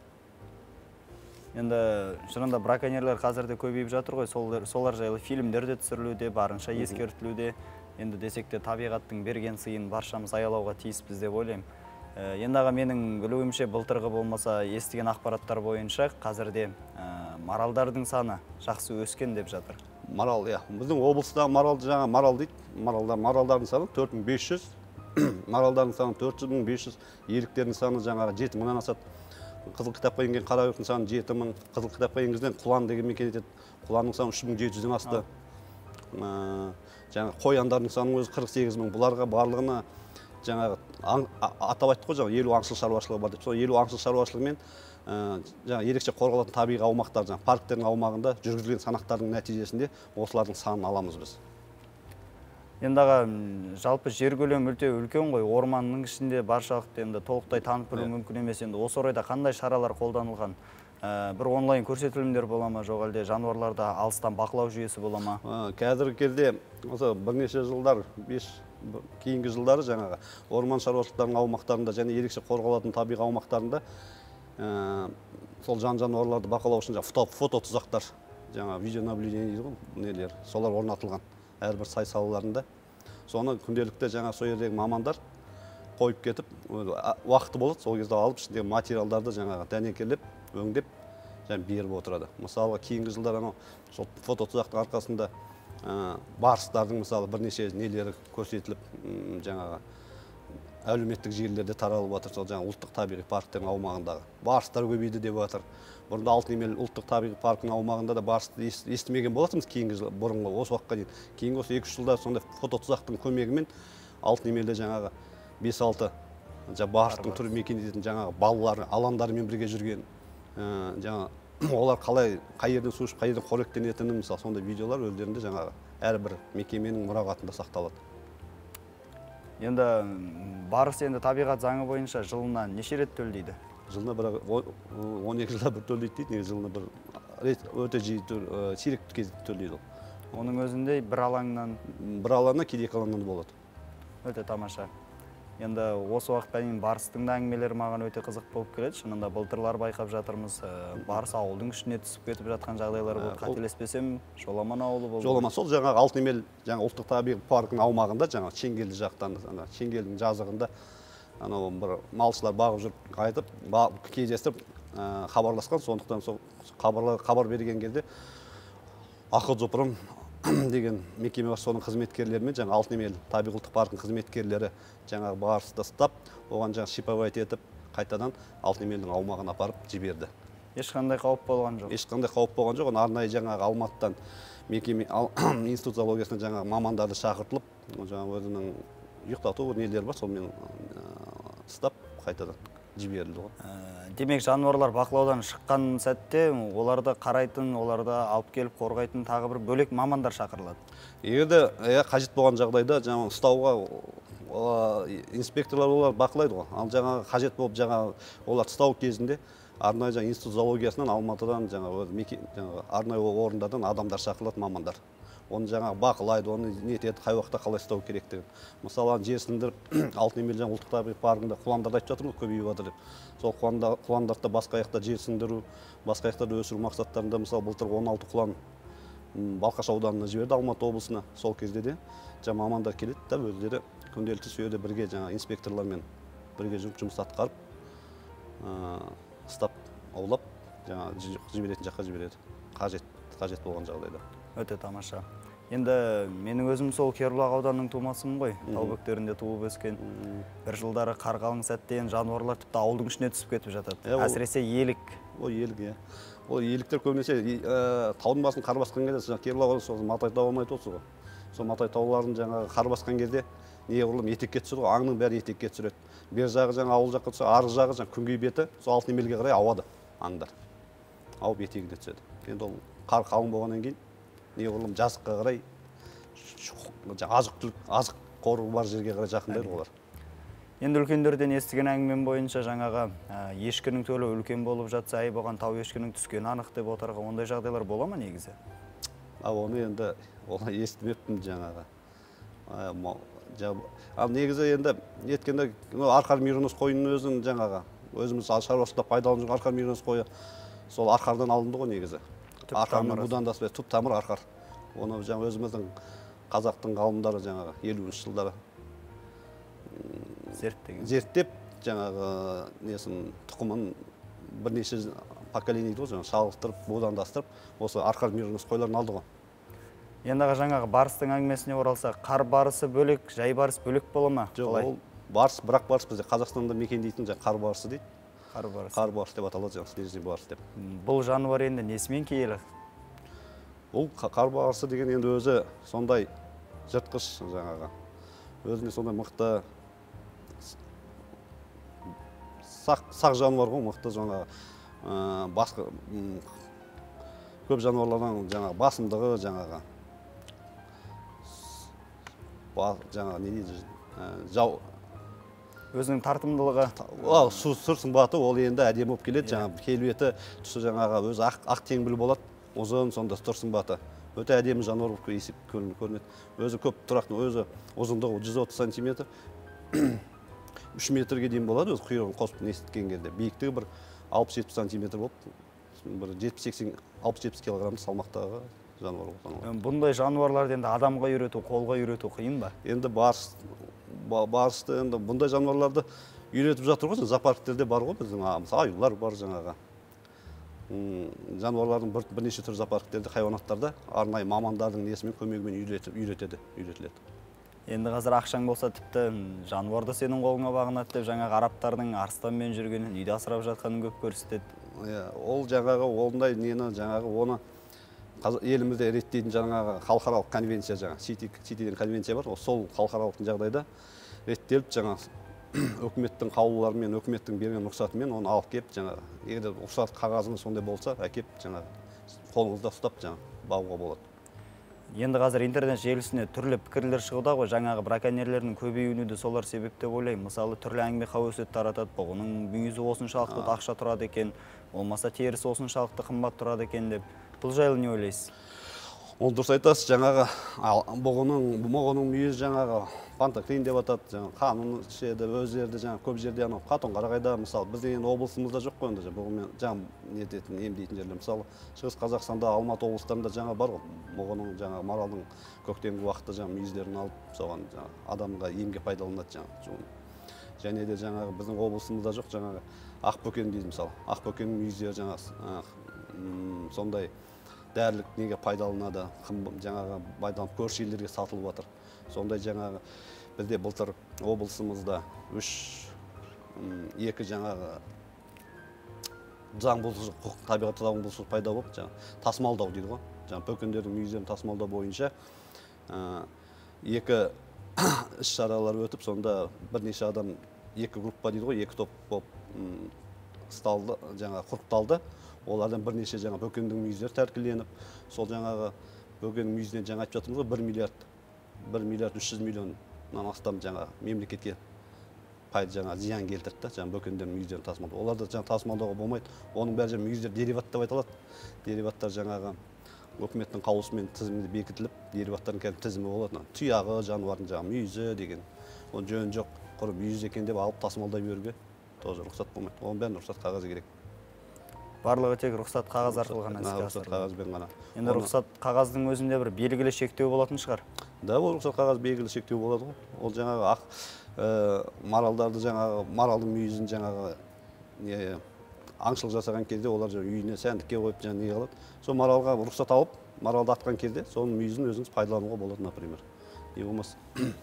A: Енді шынында браконьерлер қазірде көбейіп жатыр ғой, солар жайлы фильмдер де түсірілуде, барынша ескертілуде. Енді десек те табиғаттың берген сыйын баршамыз аялауға тиіспіз деп ойлаймын. Енді аға менің білуімше былтырғы болмаса естіген ақпараттар бойынша қазірде маралдардың саны жақсы өскен деп жатыр.
G: Марал, иә. Біздің облыста марал жаңа марал дейді. Маралдардың саны төрт мың бес жүз, маралдардың саны төрт мың бес жүз, еліктердің саны жаңағы жеті мыңнан асады. Қызыл кітапқа енген қара құйрықтың саны жеті мың, қызыл кітапқа енгізілген құлан деген мекен етеді. Құланның саны үш мың жеті жүзден асты. Жаңағы қояндардың саны өзі қырық сегіз мың. Бұларға барлығына жаңағы атап айтты ғой, жаңағы елу аңшылық шаруашылығы бар деп. Сол елу аңшылық шаруашылығымен жаңағы ерекше қорғалатын табиғи аумақтар, жаңағы парктердің аумағында жүргізілген санақтардың нәтижесінде осылардың санын аламыз біз.
A: Енді аға, жалпы жер көлемі өте үлкен ғой, орманның ішінде баршалықты енді толықтай танып білу мүмкін емес. Енді осы орайда қандай шаралар қолданылған? Бір онлайн көрсетілімдер бола ма, жоқ әлде жануарларда алыстан бақылау жүйесі бола ма?
G: Қазіргі кезде осы бірнеше жылдар, бес кейінгі жылдары жаңағы орман шаруашылықтарының аумақтарында және ерекше қорғалатын табиғи аумақтарында сол жан жануарларды бақылау үшін фото тұзақтар, жаңағы видеонаблюдение дейді ғой, нелер, солар орнатылған. Әрбір сай салаларында. Соны күнделікті жаңа сол жердегі мамандар қойып кетіп, уақыты болады, сол кезде алып ішіндегі материалдарды жаңағы дәнекерлеп, өңдеп, және беріп отырады. Мысалы, кейінгі жылдар анау сол фото тұзақтың арқасында барыстардың мысалы бірнеше нелері көрсетіліп, жаңағы әлеуметтік желілерде таралып жатыр. Сол жаңағы ұлттық табиғи парктердің аумағындағы барыстар көбейді деп жатыр. Бұрында Алтын емел ұлттық табиғи паркінің аумағында да барысты естімеген болатынбыз кейінгі жыл, бұрынғы осы уақытқа дейін. Кейінгі осы екі үш жылда сондай фото тұзақтың көмегімен Алтын емелде жаңағы бес алты барыстың түрі мекен ететін жаңағы балалар алаңдарымен бірге жүрген жаңа олар қалай қай жерден су ішіп қай жерден қоректенетінін мысалы сондай видеолар өздерінде жаңағы әрбір мекеменің мұрағатында сақталады.
A: Енді барыс енді табиғат заңы бойынша жылына неше рет төлдейді?
G: Жылына бір он екі жылда бір төлдейді дейді, жылына бір рет өте жиі сирек кезде төлдейді ол.
A: Оның өзінде бір алаңнан
G: бір алаңнан кейде екі алаңнан болады.
A: Өте тамаша. Енді осы уақытқа дейін барыстың да әңгімелері маған өте қызық болып келеді. Шынында былтырлар байқап жатырмыз. Барыс ауылдың ішіне түсіп кетіп жатқан жағдайлар болды. Қателеспесем, Жоламан ауылы болды.
G: Жоламан сол жаңағы Алтынемел жаңа ұлттық табиғи паркінің аумағында, жаңа Шеңгелді жақтан, Шеңгелдің жазығында анау бір малшылар бағып жүріп қайтып, кездестіріп хабарласқан. Сондықтан сол хабар берген кезде Ақылжопырым деген мекеме бар, соның қызметкерлерімен жаңа Алтынемел табиғи ұлттық паркының қызметкерлері жаңағы барысты ұстап, оған жаңа шиповать етіп, қайтадан Алтынемелдің аумағына апарып жіберді.
A: Ешқандай қауіп болған жоқ.
G: Ешқандай қауіп болған жоқ. Арнайы жаңағы Алматыдан мекеме институт зоологиясына жаңағы мамандарды шақыртылып, жаңағы өзінің ұйықтату нелері бар, сонымен ұстап қайтадан жіберілді ғой.
A: Демек, жануарлар бақылаудан шыққан сәтте оларды қарайтын, оларды алып келіп қорғайтын тағы бір бөлек мамандар шақырылады.
G: Егерде қажет болған жағдайда жаңа ұстауға инспекторлар олар бақылайды ғой. Ал жаңа қажет болып жаңа олар ұстау кезінде арнайы жаңа институт зоологиясынан Алматыдан жаңа арнайы орындардан адамдар шақырылады, мамандар. Оны жаңа бақылайды, оны не етеді, қай уақытта қалай ұстау керектігін. Мысалы, жерсіндіріп Алтынемел жаңа ұлттық табиғи паркында құландарды айтып жатырмыз, көбейіп жатыр деп. Сол құландарды басқа аяқта жерсіндіру, басқа аяқтарды өсіру мақсаттарында, мысалы, былтыр он алты құлан Балқаш ауданына жіберді, Алматы облысына. Сол кезде де жаңа мамандар келеді да өздері күнделікті сүйеді бірге жаңа инспекторлармен бірге жұмыс атқарып, ұстап, аулап, жаңа жіберетін жаққа жібереді. Қажет, қажет болған жағдайда.
A: Өте тамаша. Енді менің өзім сол Кербұлақ ауданының тумасымын ғой. Тау бөктерінде туып өскен. Бір жылдары қар қалың сәтте жануарлар тіпті ауылдың ішіне түсіп кетіп жатады. Әсіресе елік.
G: Ол елік, иә. Ол еліктер көбінесе таудың басын қар басқан кезде, Кербұлақ ауданында сол Матай тауын айтып отырсыз ғой. Сол Матай тауларын жаңағы қар басқан кезде неғұрлым етекке түседі ғой, аңның бәрі етекке түсіреді. Бер жағы жаңа ауыл жаққа түссе, арғы жағы жаңа күнгей беті, сол Алтынемелге қарай ауады аңдар. Ауып етегіне түседі. Енді ол қар қалың болғаннан кейін неғұрлым жазыққа қарай азық-түлік, азық қоры бар жерге қарай жақындайды олар.
A: Енді үлкендерден естіген әңгімем бойынша жаңаға ешкінің төлі үлкен болып жатса, ай болған тау ешкінің түскені анық деп отырға, ондай жағдайлар бола ма негізі?
G: Оны енді олай естімеппін жаңаға. Ал негізі енді еткенде арқар миронос қойының өзін жаңаға өзіміз шаруашылықта пайдаланып жүрген арқар миронос қойы сол арқардан алынды ғой негізі. Арқармен будандасып, түп тамыр арқар. Оны жаңа өзіміздің қазақтың ғалымдары жаңағы елуінші жылдары зерттеп жаңағы несін тұқымын бірнеше поколение дейді ғой, жаңа шалықтырып, будандастырып, осы арқар миронос қойларын алды ғой.
A: Енді жаңағы барыстың әңгімесіне оралса, қар барысы бөлек, жай барыс бөлек бола ма?
G: Жоқ, ол барыс, бірақ барыс бізде Қазақстанда мекендейтін жаңа қар барысы дейді.
A: Қар барысы.
G: Қар барысы деп аталады, жаңа снежный барыс деп.
A: Бұл жануар енді несімен киелі?
G: Бұл қар барысы деген енді өзі сондай жыртқыш жаңаға. Өзіне сондай мықты сақ жануар ғой, мықты жаңа басқа көп жануарлардан жаңа басымдығы жаңаға. Жаңа не дейді, жау
A: өзінің тартымдылығы.
G: Сұр сымбаты ол енді әдемі болып келеді, жаңа келбеті түсі жаңаға өзі ақ теңбіл болады, ұзын сонда сұр сымбаты. Өте әдемі жануар болып есеп көрінеді. Өзі көп тұрақты, өзі ұзындығы жүз отыз сантиметр, үш метрге дейін болады, өзі құйрығын қосып нестіткен кезде. Биіктігі бір алпыс жетпіс сантиметр болып, бір жетпіс сексен алпыс жетпіс килограмм салмақтағы жануар болып.
A: Бұндай жануарларды енді адамға үйрету, қолға үйрету қиын ба?
G: Енді барысты, енді бұндай жануарларды үйретіп жатыр ғой, зоопарктерде бар ғой, біздің аюлар бар жаңаға. Жануарлардың бірнеше түр зоопарктерде, хайуанаттарда арнайы мамандардың несімен көмегімен үйретеді, үйретіледі.
A: Енді қазір ақшаң болса тіпті жануарды сенің қолыңа бағынады деп жаңағы арабтардың арыстанмен жүргенін, үйде асырап жатқанын көп көрсетеді.
G: Ол жаңағы ондай нені жаңағы оны елімізде реттейтін жаңағы халықаралық конвенция жаңа, Ситиден конвенция бар, сол халықаралық жағдайда реттеліп жаңа өкіметтің қаулыларымен, өкіметтің берген рұқсатымен оны алып келіп, жаңағы, егер рұқсат қағазында сондай болса, әкеп, жаңағы, қолыңызда ұстап, жаңағы, бағуға болады.
A: Енді қазір интернет желісіне түрлі пікірлер шығуда ғой, жаңағы браконьерлердің көбеюіне де солар себеп деп ойлаймын. Мысалы, түрлі әңгіме қауесет таратады, бұның мүйізі осыншалықты ақша тұрады екен, болмаса терісі осыншалықты қымбат тұрады екен деп. Бұл жайлы не ойлайсыз?
G: Ол дұрыс айтасыз, жаңағы бұғының бұғының мүйізі жаңағы пантоклин деп атады, жаңағы қанын ішеді, өздерді жаңағы көп жерде анау қатон қарағайда, мысалы біздің енді облысымызда жоқ қой енді бұғымен жан нететін, емдейтін жерлер. Мысалы Шығыс Қазақстанда, Алматы облыстарында жаңа бар ғой, бұғының жаңағы маралдың көктемгі уақытта жаңағы мүйіздерін алып, соған адамға емге пайдаланады жаңағы. Және де жаңағы біздің облысымызда жоқ, жаңағы ақбөкен дейді мысалы. Ақбөкеннің мүйіздері жаңағы сондай дәрілік неге пайдаланады, жаңағы пайдаланып көрші елдерге сатылып жатыр. Сондай жаңағы бізде былтыр облысымызда үш екі жаңағы заң бұзушылық, табиғат заң бұзушылық пайда болып, жаңағы тасымалдау дейді ғой. Жаңағы бөкендердің мүйіздерін тасымалдау бойынша екі іс-шаралар өтіп, сонда бірнеше адам екі группа дейді ғой, екі топ болып ұсталды, жаңағы құрықталды. Олардан бірнеше жаңа бөкендің мүйіздері тәркіленіп, сол жаңағы бөкеннің мүйізінен жаңа айтып жатырмыз ғой, бір миллиард, бір миллиард үш жүз миллионнан астам жаңа мемлекетке пайда жаңа зиян келтірді, жаңа бөкендердің мүйіздерін тасымалдау. Оларды жаңа тасымалдауға болмайды. Оның бәрі жаңа мүйіздер дериват деп айтылады. Дериваттар жаңағы өкіметтің қаулысымен тізімі бекітіліп, дериваттардың кәдімгі тізімі болады. Тұяғы, жануардың жаңа мүйізі деген. Оның жөні жоқ, құр мүйіз екен деп алып тасымалдай беруге тоже рұқсат болмайды. Оның бәрін рұқсат қағазы керек.
A: Барлығы тек рұқсат қағаз арқылы ғана іске
G: асырылады. Рұқсат қағазбен ғана.
A: Енді рұқсат қағаздың өзінде бір белгілі шектеу болатын шығар.
G: Да, ол рұқсат қағаз белгілі шектеу болады ғой. Ол жаңағы ақ маралдарды жаңағы маралдың мүйізін жаңағы аңшылық жасаған кезде олар үйіне сәндікке қойып жаңа не қылады. Сол маралға рұқсат алып, маралды атқан кезде соның мүйізін өзіңіз пайдалануға болады, например. Не болмас.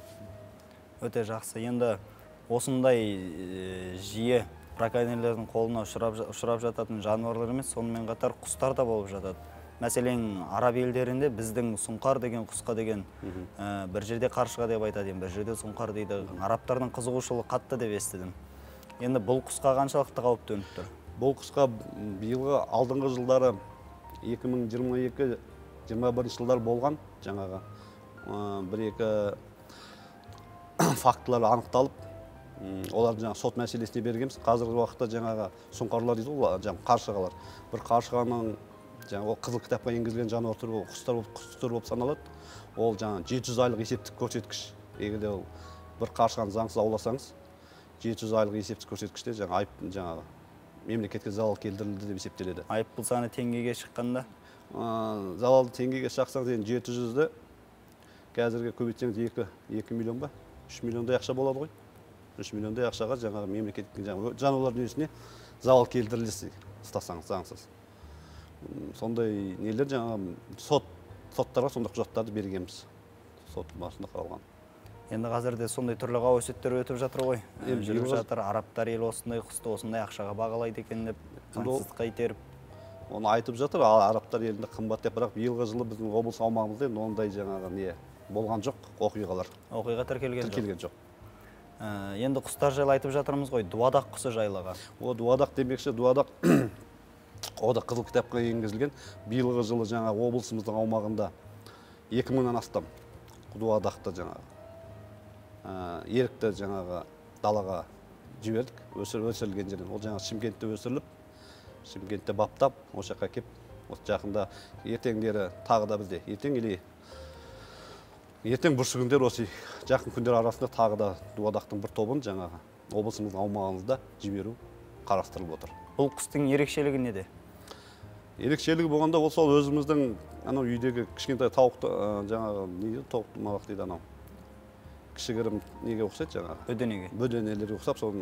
A: Өте жақсы. Енді осындай жиі браконьерлердің қолына ұшырап жататын жануарлар емес, сонымен қатар құстар да болып жатады. Мәселен, араб елдерінде біздің сұңқар деген құсқа деген бір жерде қаршыға деп айтады, бір жерде сұңқар дейді. Арабтардың қызығушылығы қатты деп естідім. Енді бұл құсқа қаншалықты қауіп төніп тұр?
G: Бұл құсқа биылғы алдыңғы жылдары екі мың жиырма екі жиырма бірінші жылдар болған, жаңағы бір-екі фактылар анықталып, оларды жаңа сот мәселесіне бергенбіз. Қазіргі уақытта жаңағы сұңқарлар дейді ғой, жаңағы қаршығалар. Бір қаршығаның жаңағы қызыл кітапқа енгізілген жануар түрі құстар болып саналады. Ол жаңағы жеті жүз айлық есептік көрсеткіш. Егер де ол бір қаршығаны заңсыз ауласаңыз, жеті жүз айлық есептік көрсеткіште жаңағы айып жаңағы мемлекетке залал келтірілді деп есептеледі.
A: Айыппұл саны теңгеге шыққанда?
G: Залалды теңгеге шақсаңыз енді жеті жүзді қазірге көбейтсеңіз екі миллион ба, үш миллиондай ақша болады ғой. үш миллиондай ақшаға жаңағы мемлекеттің жаңағы жануарлар дүниесіне залал келтірілсе ұстасаңыз заңсыз. Сондай нелер жаңағы сот соттарға сондай құжаттарды бергенбіз. Сот барысында қалған.
A: Енді қазірде сондай түрлі қауесеттер өтіп жатыр ғой. Жүріп жатыр, арабтар ел осындай құсты осындай ақшаға бағалайды екен деп, заңсыздыққа итеріп.
G: Оны айтып жатыр, арабтар елінде қымбат деп, бірақ биылғы жылы біздің облыс аумағымызда ондай жаңағы не болған жоқ оқиғалар.
A: Оқиға тіркелген жоқ.
G: Тіркелген жоқ.
A: Енді құстар жайлы айтып жатырмыз ғой, дуадақ құсы жайлыға.
G: О, дуадақ демекші, дуадақ о да қызыл кітапқа енгізілген. Биылғы жылы жаңа облысымыздың аумағында екі мыңнан астам дуадақты жаңағы ерікті жаңағы далаға жібердік, өсірілген жерден. Ол жаңағы Шымкентте өсіріліп, Шымкентте баптап, осы жаққа кеп, осы жақында ертеңдері тағы да бізде, ертең или ертең бүрсі күндер осы жақын күндер арасында тағы да дуадақтың бір тобын жаңағы облысымыздың аумағымызда жіберу қарастырылып отыр.
A: Бұл құстың ерекшелігі неде?
G: Ерекшелігі болғанда ол сол өзіміздің анау үйдегі кішкентай тауықты жаңағы неге тауық мағақ дейді анау. Кішігірім неге ұқсайды жаңағы?
A: Бөденеге.
G: Бөденелерге ұқсап, соның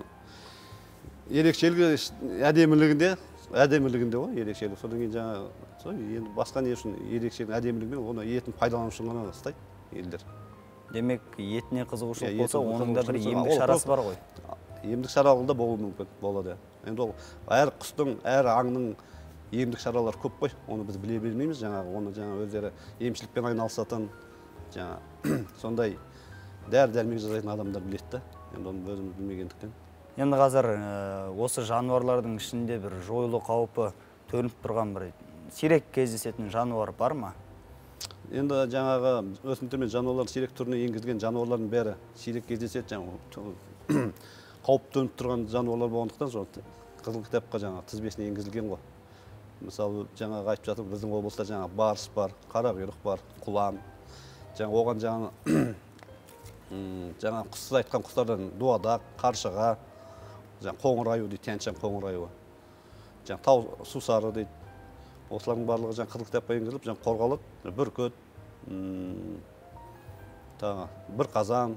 G: ерекшелігі әдемілігінде, әдемілігінде ғой, ерекшелігі. Содан кейін жаңағы енді басқа не үшін ерекшелігі әдемілігімен оны етін пайдалану үшін ғана ұстайды елдер.
A: Демек, етіне қызығушылық болса, оның да бір емдік шарасы бар ғой.
G: Емдік шараларында болуы мүмкін, болады. Енді ол әр құстың, әр аңның емдік шаралар көп қой. Оны біз біле бермейміз, жаңағы оны жаңа өздері емшілікпен айналысатын, жаңа сондай дәрі-дәрмек жасайтын адамдар біледі. енді оны өзіміз білмегендіктен.
A: Енді қазір осы жануарлардың ішінде бір жойылу қаупі төніп тұрған бір сирек кездесетін жануар бар ма?
G: Енді жаңағы өсімдіктер мен жануарлар сирек түріне енгізген жануарлардың бәрі сирек кездеседі. Қауіп төніп тұрған жануарлар болғандықтан сол қызыл кітапқа жаңа тізбесіне енгізілген ғой. Мысалы, жаңағы айтып жатыр, біздің облыста жаңа барыс бар, қарақұйрық бар, құлан. Жаңа оған жаңа жаңа құсыз айтқан құстардан дуадақ, қаршыға, жаңа қоңыр аю дейді, тянь-шань қоңыр аюы. Жаңа тау сусары дейді. Осылардың барлығы жаңа қызыл кітапқа енгізіліп, жаңа қорғалады. Бүркіт, бір қазан,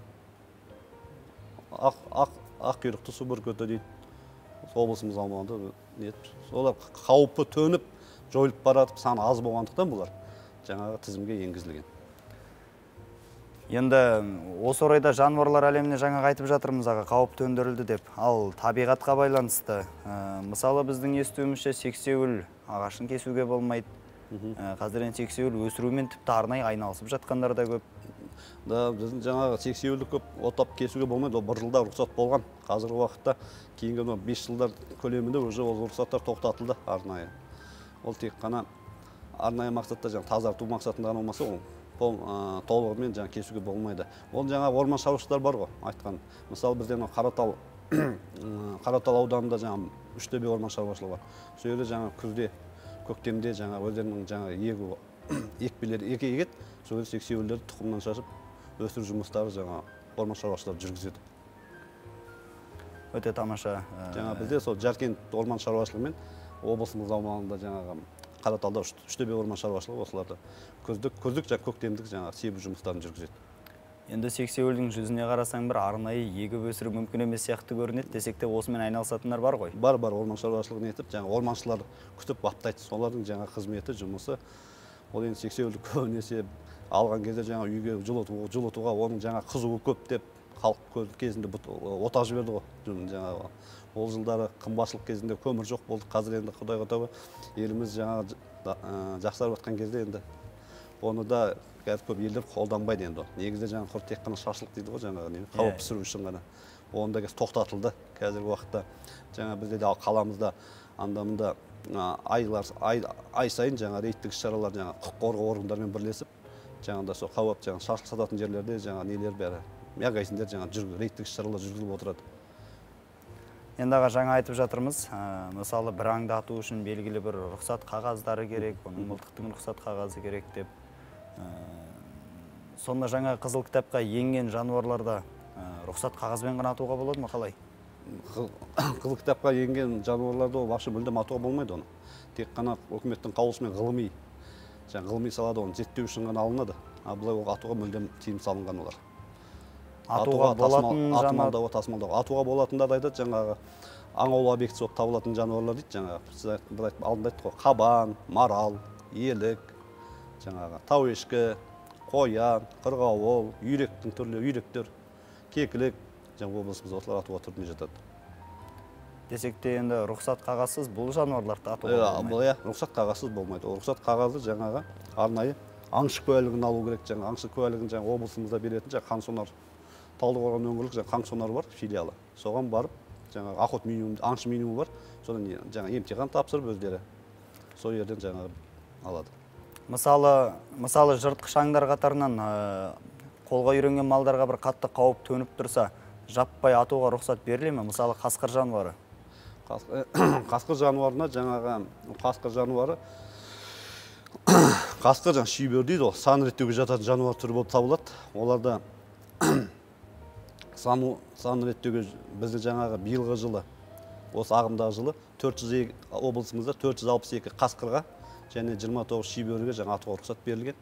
G: ақ құйрықты су бүркіті дейді. Облысымыз аумағында олар қауіпі төніп, жойылып барады, саны аз болғандықтан бұлар жаңағы тізімге енгізілген.
A: Енді осы орайда жануарлар әлеміне жаңа айтып жатырмыз аға, қауіп төндірілді деп. Ал табиғатқа байланысты, мысалы біздің естуімізше сексеуіл ағашын кесуге болмайды. Қазір сексеуіл өсірумен тіпті арнайы айналысып жатқандар да көп.
G: Да, біздің жаңағы сексеуілді көп отап кесуге болмайды, ол бір жылда рұқсат болған. Қазіргі уақытта кейінгі бес жылдар көлемінде уже ол рұқсаттар тоқтатылды арнайы. Ол тек қана арнайы мақсатта жаңа тазарту мақсатында ғана болмаса, ол толығымен жаңа кесуге болмайды. Ол жаңа орман шаруашылықтар бар ғой, айтқан. Мысалы бізден Қаратал Қаратал ауданында жаңа Үштөбе орман шаруашылығы бар. Сол жерде жаңа күзде, көктемде жаңа өздерінің жаңа егу екпелері еке егет, сол жерде сексеуілдерді тұқымнан шашып өсіру жұмыстары жаңа орман шаруашылықтары жүргізеді.
A: Өте тамаша.
G: Жаңа бізде сол Жаркент орман шаруашылығымен облысымыз аумағында жаңағы Қараталда Үштөбе орман шаруашылығы осыларды күздік, күздік және көктемдік жаңа себу жұмыстарын жүргізеді.
A: Енді сексеуілдің жүзіне қарасаң бір арнайы егіп өсіру мүмкін емес сияқты көрінеді, десек те осымен айналысатындар бар ғой.
G: Бар, бар, орман шаруашылығын етіп, жаңа орманшылар күтіп баптайды. Солардың жаңа қызметі, жұмысы. Ол енді сексеуілді көбінесе алған кезде жаңа үйге жылытуға, оның жаңа қызуы көп деп халық кезінде ота жіберді ғой. Жаңағы ол жылдары қымбатшылық кезінде көмір жоқ болды. Қазір енді Құдайға тәуба еліміз жаңа жақсарып жатқан кезде енді оны да қазір көп елдер қолданбайды енді. Негізде жаңа құр тек қана шашлық дейді ғой, жаңағы қауіп пісіру үшін ғана. Оны да тоқтатылды қазіргі уақытта. Жаңа бізде де қаламызда анда-мында айлар ай сайын жаңа рейдтік іс-шаралар жаңа құқық қорғау органдарымен бірлесіп, жаңағыда сол қауіп жаңа шашлық сататын жерлерде жаңа нелер бәрі мегайсендер жаңа рейдтік іс-шаралар жүргізіліп отырады.
A: Енді аға жаңа айтып жатырмыз, мысалы бір аңды ату үшін белгілі бір рұқсат қағаздары керек, оның мылтықтың рұқсат қағазы керек деп. Сонда жаңа қызыл кітапқа енген жануарларда рұқсат қағазбен ғана атуға болады ма, қалай?
G: Қызыл кітапқа енген жануарларды ол вообще мүлдем атуға болмайды оны. Тек қана үкіметтің қаулысымен ғылыми, жаңа ғылыми салада оны зерттеу үшін ғана алынады. А былай ол атуға мүлдем тыйым салынған олар.
A: Атуға болатын
G: жануарлар, тасымалдауға, атуға болатындарды айтады, жаңағы аң аулау объектісі болып табылатын жануарлар дейді, жаңағы сіз алдында айттық қой, қабан, марал, елік, жаңағы тауешкі, қоян, қырғауыл, үйректің түрлі үйректер, кекілік, жаңа облысымызда осылар атуға түріне жатады.
A: Десек те енді рұқсат қағазсыз бұл жануарларды атуға болмайды.
G: Рұқсат қағазсыз болмайды. Ол рұқсат қағазы жаңағы арнайы аңшы куәлігін алу керек. Жаңа аңшы куәлігін жаңа облысымызда беретін жаңа Қансонар, Талдықорған өңірлік жаңа Қансонар бар филиалы. Соған барып, жаңа охот минимум, аңшы минимумы бар. Содан жаңа емтихан тапсырып өздері сол жерден жаңа алады.
A: Мысалы, мысалы жыртқыш аңдар қатарынан қолға үйренген малдарға бір қатты қауіп төніп тұрса, жаппай атуға рұқсат беріле ме? Мысалы қасқыр жануары.
G: Қасқыр жануарына жаңағы қасқыр жануары қасқыр жаңа шүйбер дейді ол, сан реттеуге жататын жануар түрі болып табылады. Оларда сан реттеуге бізді жаңағы биылғы жылы, осы ағымдағы жылы облысымызда төрт жүз алпыс екі қасқырға және жиырма тоғыз шүйберге жаңа атуға рұқсат берілген.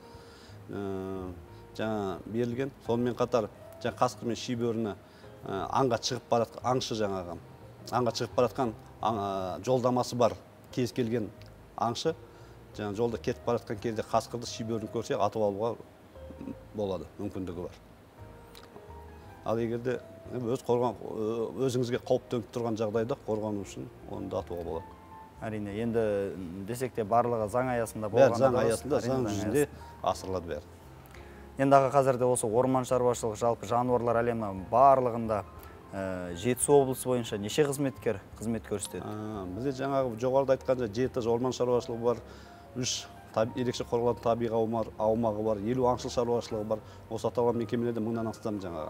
G: Жаңа берілген. Сонымен қатар жаңа қасқыр мен шүйберіні аңға шығып баратқан аңшы жаңағы аңға шығып баратқан жолдамасы бар кез келген аңшы жаңа жолда кетіп баратқан кезде қасқырды шүйберін көрсе атып алуға болады, мүмкіндігі бар. Ал егерде өз қорған өзіңізге қауіп төніп тұрған жағдайда қорғану үшін оны да атуға болады.
A: Әрине, енді десек те барлығы заң аясында болғанда
G: заң аясында, заң жүзінде асырылады бәрі.
A: Енді қазірде осы орман шаруашылығы жалпы жануарлар әлемі барлығында Жетісу облысы бойынша неше қызметкер қызмет көрсетеді?
G: Бізде жаңағы жоғарыда айтқанда жеті орман шаруашылығы бар, үш ерекше қорғалатын табиғи аумағы бар, елу аңшылық шаруашылығы бар. Осы аталған мекемелерде мыңнан астам жаңағы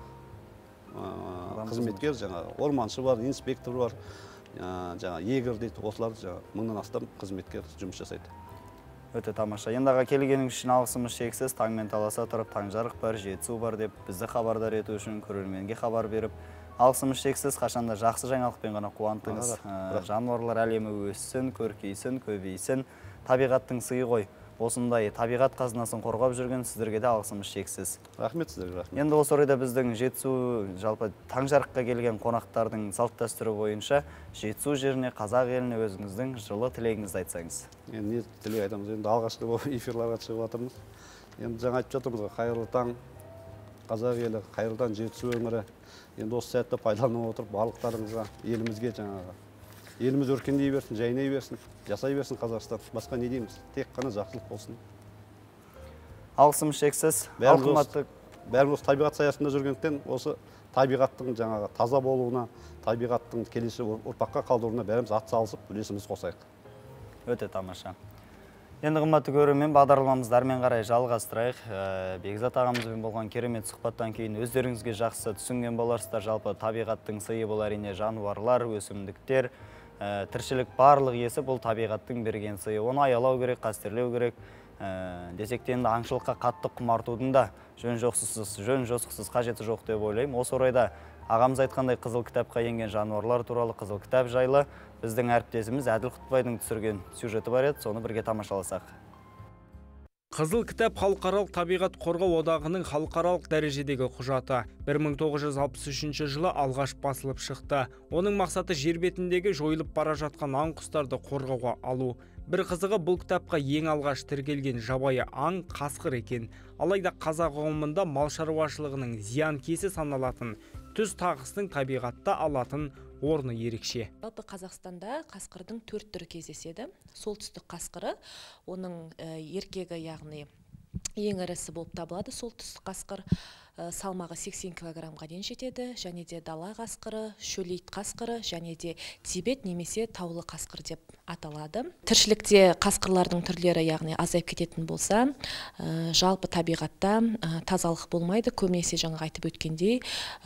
G: қызметкер, жаңағы орманшы бар, инспектор бар, жаңағы егер дейді, осылар жаңағы мыңнан астам қызметкер жұмыс жасайды.
A: Өте тамаша. Енді келгенің үшін алғысымыз шексіз. Таңмен таласа тұрып, таң жарық бар, Жетісу бар деп бізді хабардар ету үшін көрерменге хабар беріп, алғысымыз шексіз. Қашанда жақсы жаңалықпен ғана қуантыңыз. Жануарлар әлемі өссін, көркейсін, көбейсін. Табиғаттың сыйы ғой. Осындай табиғат қазынасын қорғап жүрген сіздерге де алғысымыз шексіз.
G: Рахмет сіздерге, рахмет.
A: Енді осы орайда біздің Жетісу жалпы таң жарыққа келген қонақтардың салт дәстүрі бойынша Жетісу жеріне, қазақ еліне өзіңіздің жылы тілегіңізді айтсаңыз.
G: Енді не тілек айтамыз? Енді алғашқы эфирларға шығып жатырмыз. Енді жаңа айтып жатырмыз ғой, қайырлы таң қазақ елі, қайырлы таң Жетісу өңірі. Енді осы сәтті пайдаланып отырып, барлықтарыңызға, елімізге жаңағы еліміз өркендей берсін, жайнай берсін, жасай берсін Қазақстан. Басқа не дейміз? Тек қана жақсылық болсын.
A: Алғысымыз шексіз.
G: Бәріміз табиғат саясында жүргендіктен осы табиғаттың жаңағы таза болуына, табиғаттың келесі ұрпаққа қалдыруына бәріміз ат салысып, үлесіміз қосайық.
A: Өте тамаша. Енді қымбатты көрермен, бағдарламамызды әрмен қарай жалғастырайық. Бекзат ағамызбен болған керемет сұхбаттан кейін өздеріңізге жақсы түсінген боларсыздар. Жалпы табиғаттың сыйы бұл әрине жануарлар, өсімдіктер, тіршілік барлық иесі бұл табиғаттың берген сыйы. Оны аялау керек, қастерлеу керек. Десектен де аңшылыққа қатты құмартудың да жөн жоқсыз, жөн жосықсыз қажеті жоқ деп ойлаймын. Осы орайда ағамыз айтқандай қызыл кітапқа енген жануарлар туралы қызыл кітап жайлы біздің әріптесіміз Әділ Құтбайдың түсірген сюжеті бар еді, соны бірге тамашаласақ.
B: Қызыл кітап халықаралық табиғат қорғау одағының халықаралық дәрежедегі құжаты. бір мың тоғыз жүз алпыс үшінші жылы алғаш басылып шықты. Оның мақсаты жер бетіндегі жойылып бара жатқан аң құстарды қорғауға алу. Бір қызығы, бұл кітапқа ең алғаш тіркелген жабайы аң қасқыр екен. Алайда қазақ қауымында мал шаруашылығының зиянкесі саналатын түз тағыстың табиғатта алатын орны ерекше.
H: Жалпы Қазақстанда қасқырдың төрт түрі кездеседі. Солтүстік қасқыры, оның еркегі, яғни ең ірісі болып табылады. Солтүстік қасқыр салмағы сексен килограммға дейін жетеді, және де дала қасқыры, шөлейт қасқыры, және де Тибет немесе таулы қасқыр деп аталады. Тіршілікте қасқырлардың түрлері, яғни азайып кететін болса, жалпы табиғатта тазалық болмайды. Көбінесе жаңа айтып өткендей,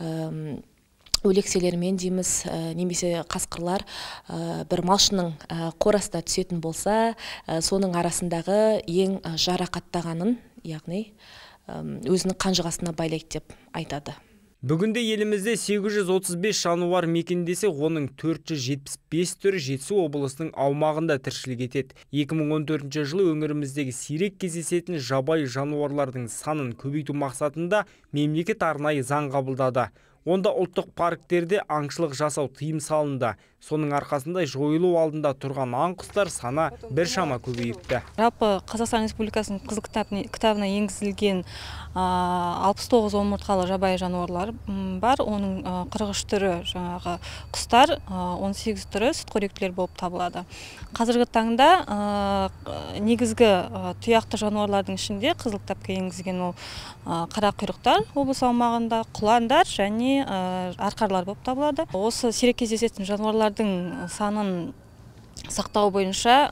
H: өлекселермен дейміз, немесе қасқырлар бір малшының қорасына түсетін болса, соның арасындағы ең жарақаттағанын, яғни өзінің қанжығасына байлайды деп айтады.
B: Бүгінде елімізде сегіз жүз отыз бес жануар мекендесе, оның төрт жүз жетпіс бес түрі Жетісу облысының аумағында тіршілік етеді. екі мың он төртінші жылы өңіріміздегі сирек кездесетін жабайы жануарлардың санын көбейту мақсатында мемлекет арнайы заң қабылдады. Онда ұлттық парктерде аңшылық жасау тыйым салынды. Соның арқасында жойылу алдында тұрған аң құстар саны біршама көбейіпті.
I: Жалпы Қазақстан Республикасының қызыл кітабына енгізілген алпыс тоғыз омыртқалы жабайы жануарлар бар. Оның қырық үш түрі жаңағы құстар, он сегіз түрі сүтқоректілер болып табылады. Қазіргі таңда негізгі тұяқты жануарлардың ішінде қызыл кітапқа енгізген ол қарақұйрықтар облыс аумағында, құландар және арқарлар болып табылады. Осы сирек кездесетін жануарлардың санын сақтау бойынша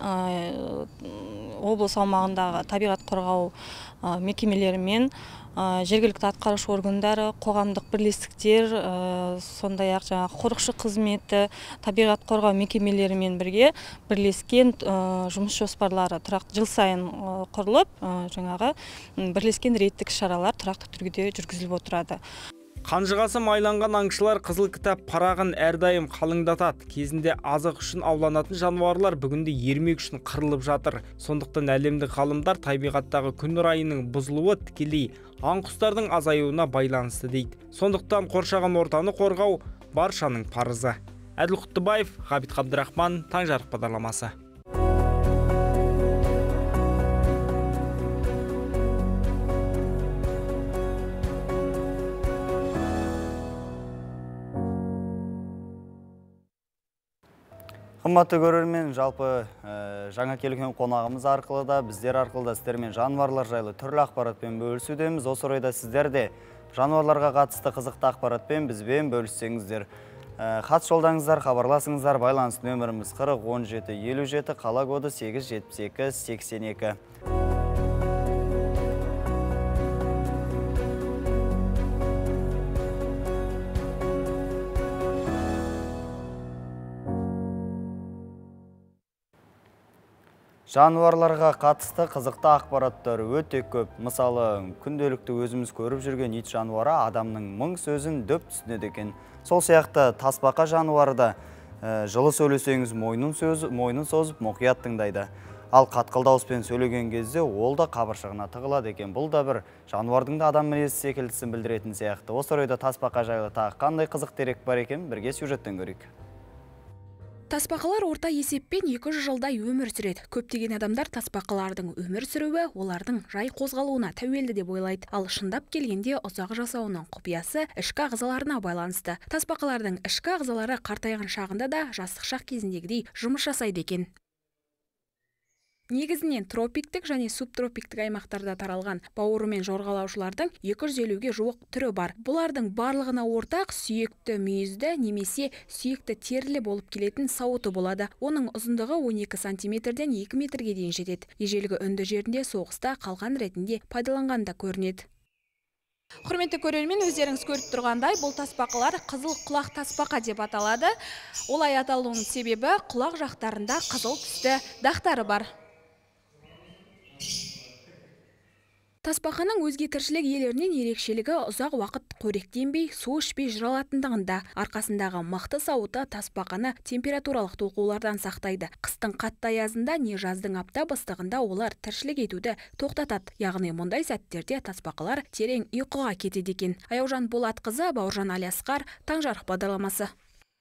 I: облыс аумағындағы табиғат қорғау мекемелерімен жергілікті атқарушы органдары, қоғамдық бірлестіктер, сондай-ақ жаңағы қорықшы қызметі, табиғат қорғау мекемелерімен бірге бірлескен жұмыс жоспарлары тұрақты жыл сайын құрылып, жаңағы бірлескен рейдтік шаралар тұрақты түрде жүргізіліп отырады.
B: Қанжығасы майланған аңшылар қызыл кітап парағын әрдайым қалыңдатады. Кезінде азық үшін ауланатын жануарлар бүгінде ермек үшін қырылып жатыр. Сондықтан әлемдік ғалымдар табиғаттағы күн райының бұзылуы тікелей аң құстардың азаюына байланысты дейді. Сондықтан қоршаған ортаны қорғау баршаның парызы. Әділ Құттыбаев, Ғабит Қабдырахман, Таң жарық бағдарламасы.
A: Қымбатты көрермен, жалпы жаңа келген қонағымыз арқылы да, біздер арқылы да сіздермен жануарлар жайлы түрлі ақпаратпен бөлісудеміз. Осы орайда сіздер де жануарларға қатысты қызықты ақпаратпен бізбен бөліссеңіздер. Хат жолдаңыздар, хабарласыңыздар. Байланыс нөміріміз қырық он жеті елу жеті, қала коды сегіз жетпіс екі сексен екі. Жануарларға қатысты қызықты ақпараттар өте көп. Мысалы, күнделікті өзіміз көріп жүрген ит жануары адамның мың сөзін дөп түсінеді екен. Сол сияқты тасбақа жануары да жылы сөйлесеңіз мойнын сөзі, мойнын созып мұқият тыңдайды. Ал қатқыл дауыспен сөйлеген кезде ол да қабыршағына тығылады екен. Бұл да бір жануардың да адам мінезі секілдісін білдіретін сияқты. Осы орайда тасбақа жайлы тағы қандай қызық дерек бар екен, бірге сюжеттен көрейік.
J: Тасбақалар орта есеппен екі жүз жылдай өмір сүреді. Көптеген адамдар тасбақалардың өмір сүруі олардың жай қозғалуына тәуелді деп ойлайды. Ал шындап келгенде ұзақ жасауының құпиясы ішкі ағзаларына байланысты. Тасбақалардың ішкі ағзалары қартайған шағында да жастық шақ кезіндегідей жұмыс жасайды екен. Негізінен тропиктік және субтропиктік аймақтарда таралған бауырымен жорғалаушылардың екі жүз елуге жуық түрі бар. Бұлардың барлығына ортақ сүйекті мүйізді немесе сүйекті терілі болып келетін сауыты болады. Оның ұзындығы он екі сантиметрден екі метрге дейін жетеді. Ежелгі үнді жерінде соғыста қалған ретінде пайдаланған да көрінеді. Құрметті көрермен, өздеріңіз көріп тұрғандай, бұл тасбақалар қызыл құлақ тасбақа деп аталады. Олай аталуының себебі құлақ жақтарында қызыл түсті дақтары бар. Тасбақаның өзге тіршілік иелерінен ерекшелігі ұзақ уақыт қоректенбей, су ішпей жүре алатындығында. Арқасындағы мықты сауыты тасбақаны температуралық толқулардан сақтайды. Қыстың қатты аязында не жаздың аптап ыстығында олар тіршілік етуді тоқтатады. Яғни мұндай сәттерде тасбақалар терең ұйқыға кетеді екен. Аяужан Болатқызы, Бауыржан Алиасқар, Таңжарық бағдарламасы.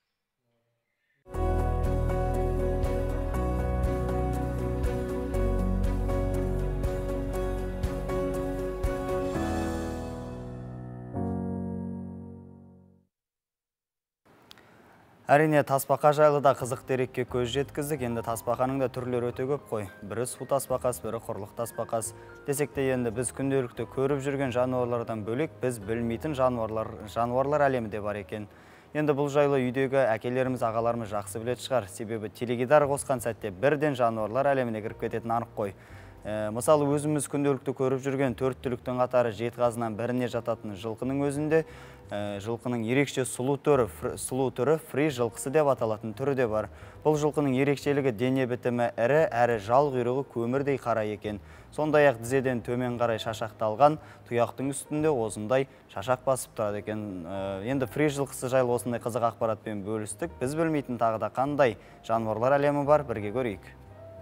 A: Әрине, тасбақа жайлы да қызық дерекке көз жеткіздік. Енді тасбақаның да түрлері өте көп қой. Бірі су тасбақасы, бірі құрлық тасбақасы. Десек те енді біз күнделікті көріп жүрген жануарлардан бөлек біз білмейтін жануарлар, жануарлар әлемі де бар екен. Енді бұл жайлы үйдегі әкелеріміз, ағаларымыз жақсы білетін шығар. Себебі теледидар қосқан сәтте бірден жануарлар әлеміне кіріп кететін анық қой. Мысалы, өзіміз күнделікті көріп жүрген төрт түліктің қатары жетіқазынан біріне жататын жылқының өзінде жылқының ерекше сұлу түрі, сұлу түрі фри жылқысы деп аталатын түрі де бар. Бұл жылқының ерекшелігі дене бітімі ірі әрі жал құйрығы көмірдей қара екен. Сондай-ақ тізеден төмен қарай шашақталған, тұяқтың үстінде осындай шашақ басып тұрады екен. Енді фри жылқысы жайлы осындай қызық ақпаратпен бөлістік. Біз білмейтін тағы да қандай жануарлар әлемі бар, бірге көрейік.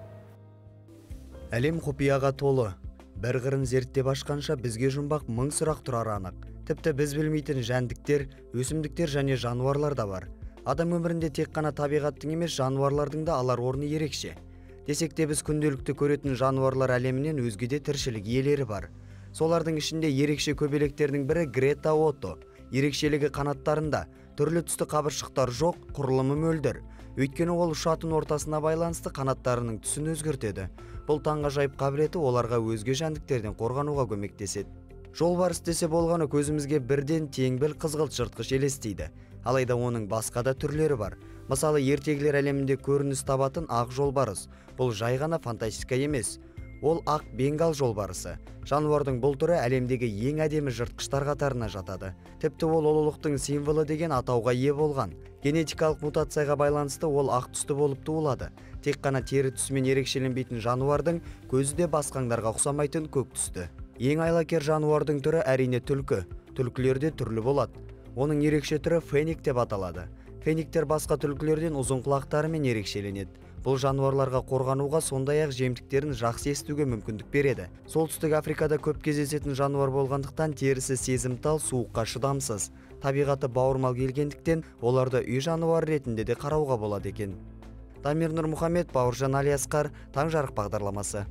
K: Әлем құпияға толы. Бір қырын зерттеп ашқанша бізге жұмбақ мың сұрақ тұрар анық. Тіпті біз білмейтін жәндіктер, өсімдіктер және жануарлар да бар. Адам өмірінде тек қана табиғаттың емес, жануарлардың да алар орны ерекше. Десек те біз күнделікті көретін жануарлар әлемінен өзге де тіршілік иелері бар. Солардың ішінде ерекше көбелектердің бірі Грета Отто. Ерекшелігі қанаттарында, түрлі түсті қабыршықтар жоқ, құрылымы мөлдір. Өйткені ол ұшатын ортасына байланысты қанаттарының түсін өзгертеді. Бұл таңғажайып қабілеті оларға өзге жәндіктерден қорғануға көмектеседі. Жолбарыс десе болғаны көзімізге бірден теңбіл қызғылт жыртқыш елестейді. Алайда оның басқа да түрлері бар. Мысалы, ертегілер әлемінде көрініс табатын ақ жолбарыс. Бұл жай ғана фантастика емес. Ол ақ бенгал жолбарысы. Жануардың бұл түрі әлемдегі ең әдемі жыртқыштар қатарына жатады. Тіпті ол ұлылықтың символы деген атауға ие болған. Генетикалық мутацияға байланысты ол ақ түсті болып туылады. Тек қана тері түсімен ерекшеленбейтін жануардың көзі де басқаңдарға ұқсамайтын көк түсті. Ең айлакер жануардың түрі әрине түлкі. Түлкілерде түрлі болады. Оның ерекше түрі феник деп аталады. Фениктер басқа түлкілерден ұзын құлақтарымен ерекшеленеді. Бұл жануарларға қорғануға, сондай-ақ жемтіктерін жақсы естуге мүмкіндік береді. Солтүстік Африкада көп кездесетін жануар болғандықтан терісі сезімтал, суыққа шыдамсыз. Табиғаты бауырмал келгендіктен оларды үй жануары ретінде де қарауға болады екен. Дамир Нұрмұхамед, Бауыржан Алиасқар, Таңжарық бағдарламасы.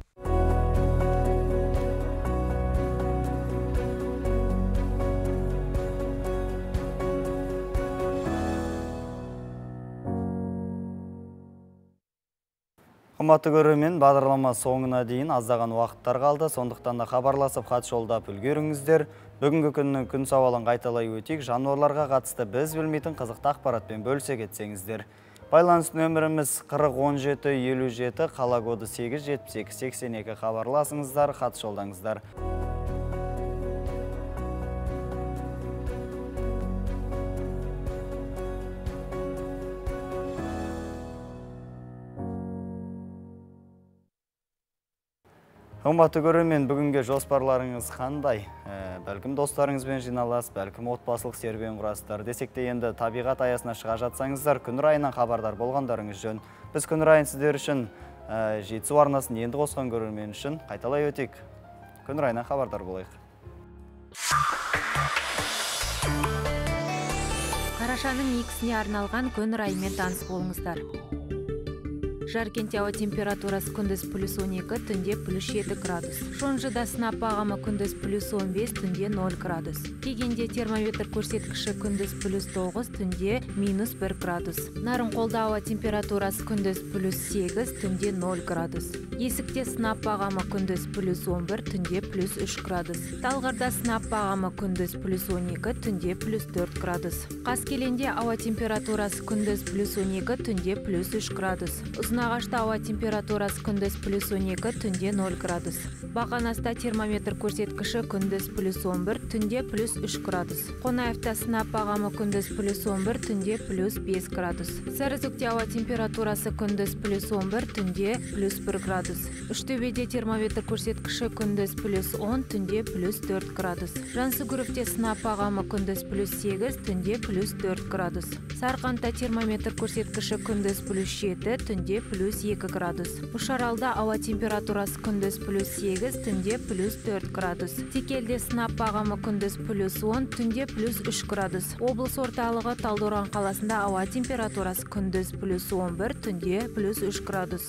A: Қымбатты көрермен, бағдарлама соңына дейін аздаған уақыттар қалды, сондықтан да хабарласып хат жолдап үлгеріңіздер. Бүгінгі күннің күн сауалын қайталай өтейік, жануарларға қатысты біз білмейтін қызықты ақпаратпен бөлісе кетсеңіздер. Байланыс нөміріміз қырық он жеті елу жеті, қала коды сегіз жетпіс екі сексен екі, хабарласыңыздар, хат жолдаңыздар. Қымбатты көрермен, бүгінге жоспарларыңыз қандай? Ә, бәлкім достарыңызбен жиналасыз, бәлкім отбасылық серуен құрасыздар. Десек те енді табиғат аясына шыға жатсаңыздар, күн райынан хабардар болғандарыңыз жөн. Біз күн райын сіздер үшін ә, Жетісу арнасын енді қосқан көрермен үшін қайталай өтейік. Күн райынан хабардар болайық.
C: Қарашаның екісіне арналған күн райымен таныс болыңыздар. Жаркентте ауа температурасы күндіз плюс он екі, түнде плюс жеті градус. Шонжыда сынап ағымы күндіз плюс он бес, түнде нөл градус. Кегенде термометр көрсеткіші күндіз плюс тоғыз, түнде минус бір градус. Нарынқолда ауа температурасы күндіз плюс сегіз, түнде нөл градус. Есікте сынап ағымы күндіз плюс он бір, түнде плюс үш градус. Талғарда сынап ағымы күндіз плюс он екі, түнде плюс төрт градус. Қаскеленде ауа температурасы күндіз плюс он екі, түнде плюс үш градус. Ұзынағашта ауа температурасы күндіз плюс он екі, түнде нөл градус. Бақанаста термометр көрсеткіші күндіз плюс он бір, түнде плюс үш градус. Қонаевта сынап ағымы күндіз плюс он бір, түнде плюс бес градус. Сарысөкте ауа температурасы күндіз плюс он бір, түнде плюс бір градус. Үштөбеде термометр көрсеткіші күндіз плюс он, түнде плюс төрт градус. Жансүгіровте сынап ағымы күндіз плюс сегіз, түнде плюс төрт градус. Сарқанда термометр көрсеткіші күндіз плюс жеті, түнде плюс екі градус. Ұшаралда ауа температурасы күндіз плюс сегіз, түнде плюс төрт градус. Текелде сынап ағымы күндіз плюс он, түнде плюс үш градус. Облыс орталығы Талдықорған қаласында ауа температурасы күндіз плюс он бір, түнде плюс үш градус.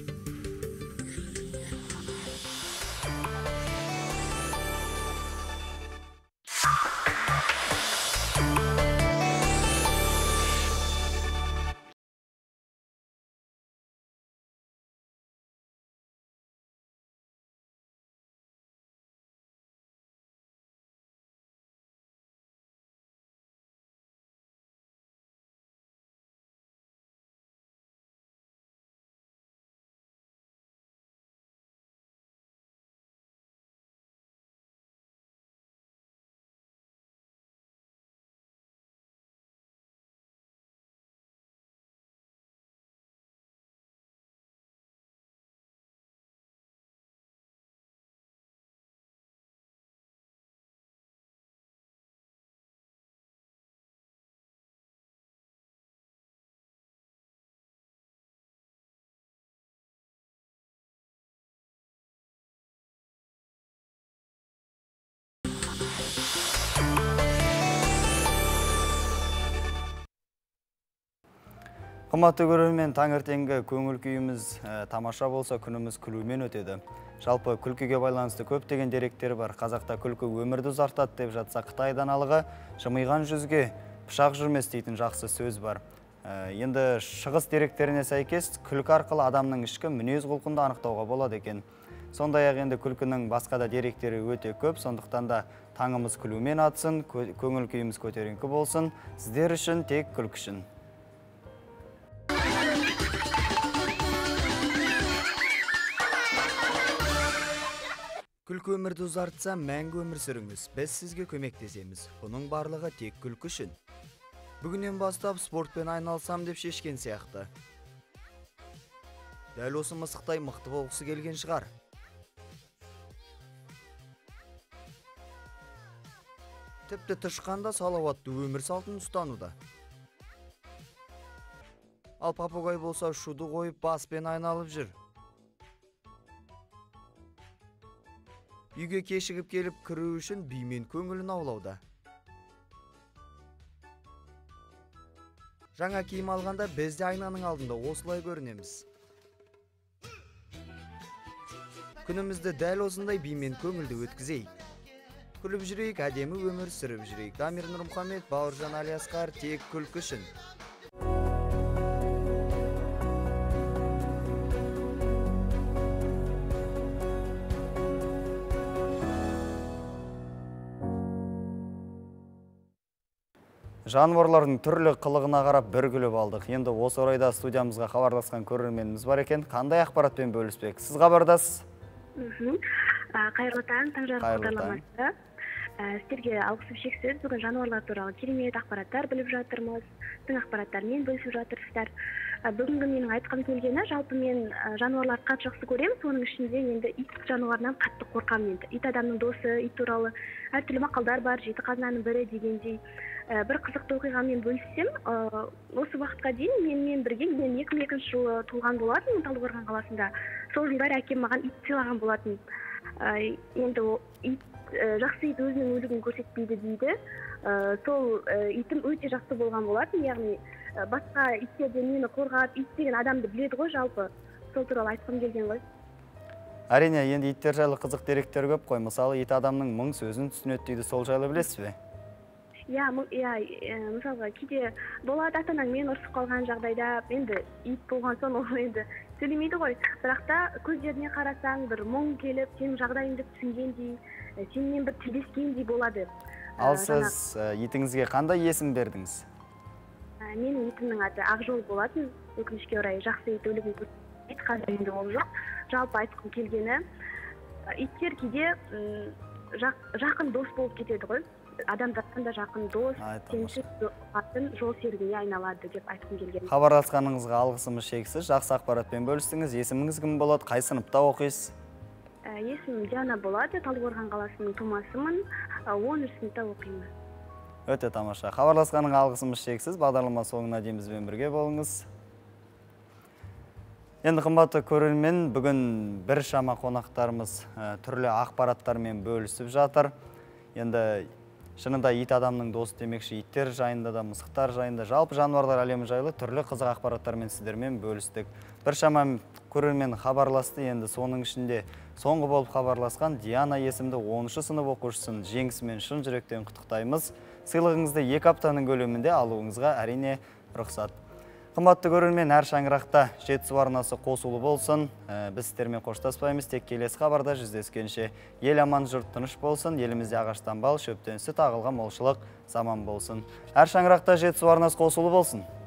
A: Қымбатты көрермен, таңертеңгі көңіл күйіміз тамаша болса, күніміз күлумен өтеді. Жалпы күлкіге байланысты көптеген деректер бар. Қазақта күлкі өмірді ұзартады деп жатса, Қытай даналығы жымиған жүзге пышақ жүрмес дейтін жақсы сөз бар. Енді шығыс деректеріне сәйкес, күлкі арқылы адамның ішкі мінез құлқынды анықтауға болады екен. Сондай-ақ енді күлкінің басқа да деректері өте көп, сондықтан да таңымыз күлумен атсын, көңіл күйіміз көтеріңкі болсын, сіздер үшін тек күлкі үшін.
K: Күлкі өмірді ұзартса, мәңгі өмір сүріңіз. Біз сізге көмектесеміз. Бұның барлығы тек күлкі үшін. Бүгіннен бастап спортпен айналсам деп шешкен сияқты. Дәл осы мысықтай мықты болғысы келген шығар. Тіпті тышқанда салауатты өмір салтын ұстануда. Ал папугай болса шуды қойып баспен айналып жүр. Үйге кешігіп келіп кіру үшін беймен көңілін аулауда. Жаңа киім алғанда біз де айнаның алдында осылай көрінеміз. Күнімізді дәл осындай беймен көңілді өткізейік. Күліп жүрейік, әдемі өмір сүріп жүрейік. Дамир Нұрмұхамед, Бауыржан Алиасқар, тек күлкі үшін.
A: Жануарлардың түрлі қылығына қарап бір күліп алдық. Енді осы орайда студиямызға хабарласқан көрерменіміз бар екен. Қандай ақпаратпен бөліспек? Сіз хабардасыз?
L: Қайырлы таң, Таңжарық бағдарламасы. Сіздерге алғысым шексіз. Бүгін жануарлар туралы керемет ақпараттар біліп жатырмыз. Тың ақпараттармен бөлісіп жатырсыздар. Бүгінгі менің айтқым келгені, жалпы мен жануарларды қатты жақсы көремін. Соның ішінде енді ит жануарынан қатты қорқамын енді. Ит адамның досы, ит туралы әртүрлі мақалдар бар, жеті қазынаның бірі дегендей. Бір қызықты оқиғамен бөліссем, осы уақытқа дейін менімен бірге, мен екі мың екінші жылы туылған болатын, Талдықорған қаласында. Сол жылдары әкем маған ит сыйлаған болатын. Енді ит жақсы ит өзінің өлігін көрсетпейді дейді. Сол итім өте жақсы болған болатын, яғни басқа иттерден мені қорғап, ит деген адамды біледі ғой жалпы. Сол туралы айтқым келген ғой.
A: Әрине, енді иттер жайлы қызық деректер көп қой. Мысалы, ит адамның мың сөзін түсінеді дейді, сол жайлы білесіз бе?
L: Иә, мысалға, кейде болады ата-анаңмен ұрысып қалған жағдайда, енді ит болған соң ол енді сөйлемейді ғой. Бірақ та көздеріне қарасаң, бір мұң келіп, сенің жағдайыңды түсінгендей, сенімен бір тілдескендей болады.
A: Ал сіз итіңізге қандай есім бердіңіз?
L: Менің итімнің аты Ақжол болатын, өкінішке орай жақсы ит өлігін көрсетпейді, қазір енді ол жоқ. Жалпы айтқым келгені, иттер кейде жақын дос болып кетеді ғой. Адамдардан да жақын дос, сенші жол серігіне айналады деп айтқым келген.
A: Хабарласқаныңызға алғысымыз шексіз, жақсы ақпаратпен бөлістіңіз. Есіміңіз кім болады, қай сыныпта оқисыз?
L: Есімім Диана болады, Талдықорған қаласының тумасымын, оныншы сыныпта оқимын.
A: Өте тамаша. Хабарласқаныңызға алғысымыз шексіз. Бағдарлама соңына дейін бізбен бірге болыңыз. Енді қымбатты көрермен, бүгін бір шама қонақтарымыз түрлі ақпараттармен бөлісіп жатыр. Енді шынында ит адамның досы демекші, иттер жайында да, мысықтар жайында, жалпы жануарлар әлемі жайлы түрлі қызық ақпараттармен сіздермен бөлістік. Bir шама көрермен хабарласты, енді соның ішінде соңғы болып хабарласқан Диана есімді оныншы сынып оқушысын жеңісімен шын жүректен құттықтаймыз. Сыйлығыңызды екі аптаның көлемінде алуыңызға әрине рұқсат. Қымбатты көрермен, әр шаңырақта жетісу арнасы қосулы болсын. Біз сіздермен қоштаспаймыз, тек келесі хабарда жүздескенше. Ел аман, жұрт тыныш болсын, елімізде ағаштан бал, шөптен сүт ағылған молшылық заман болсын. Әр шаңырақта жетісу арнасы қосулы болсын.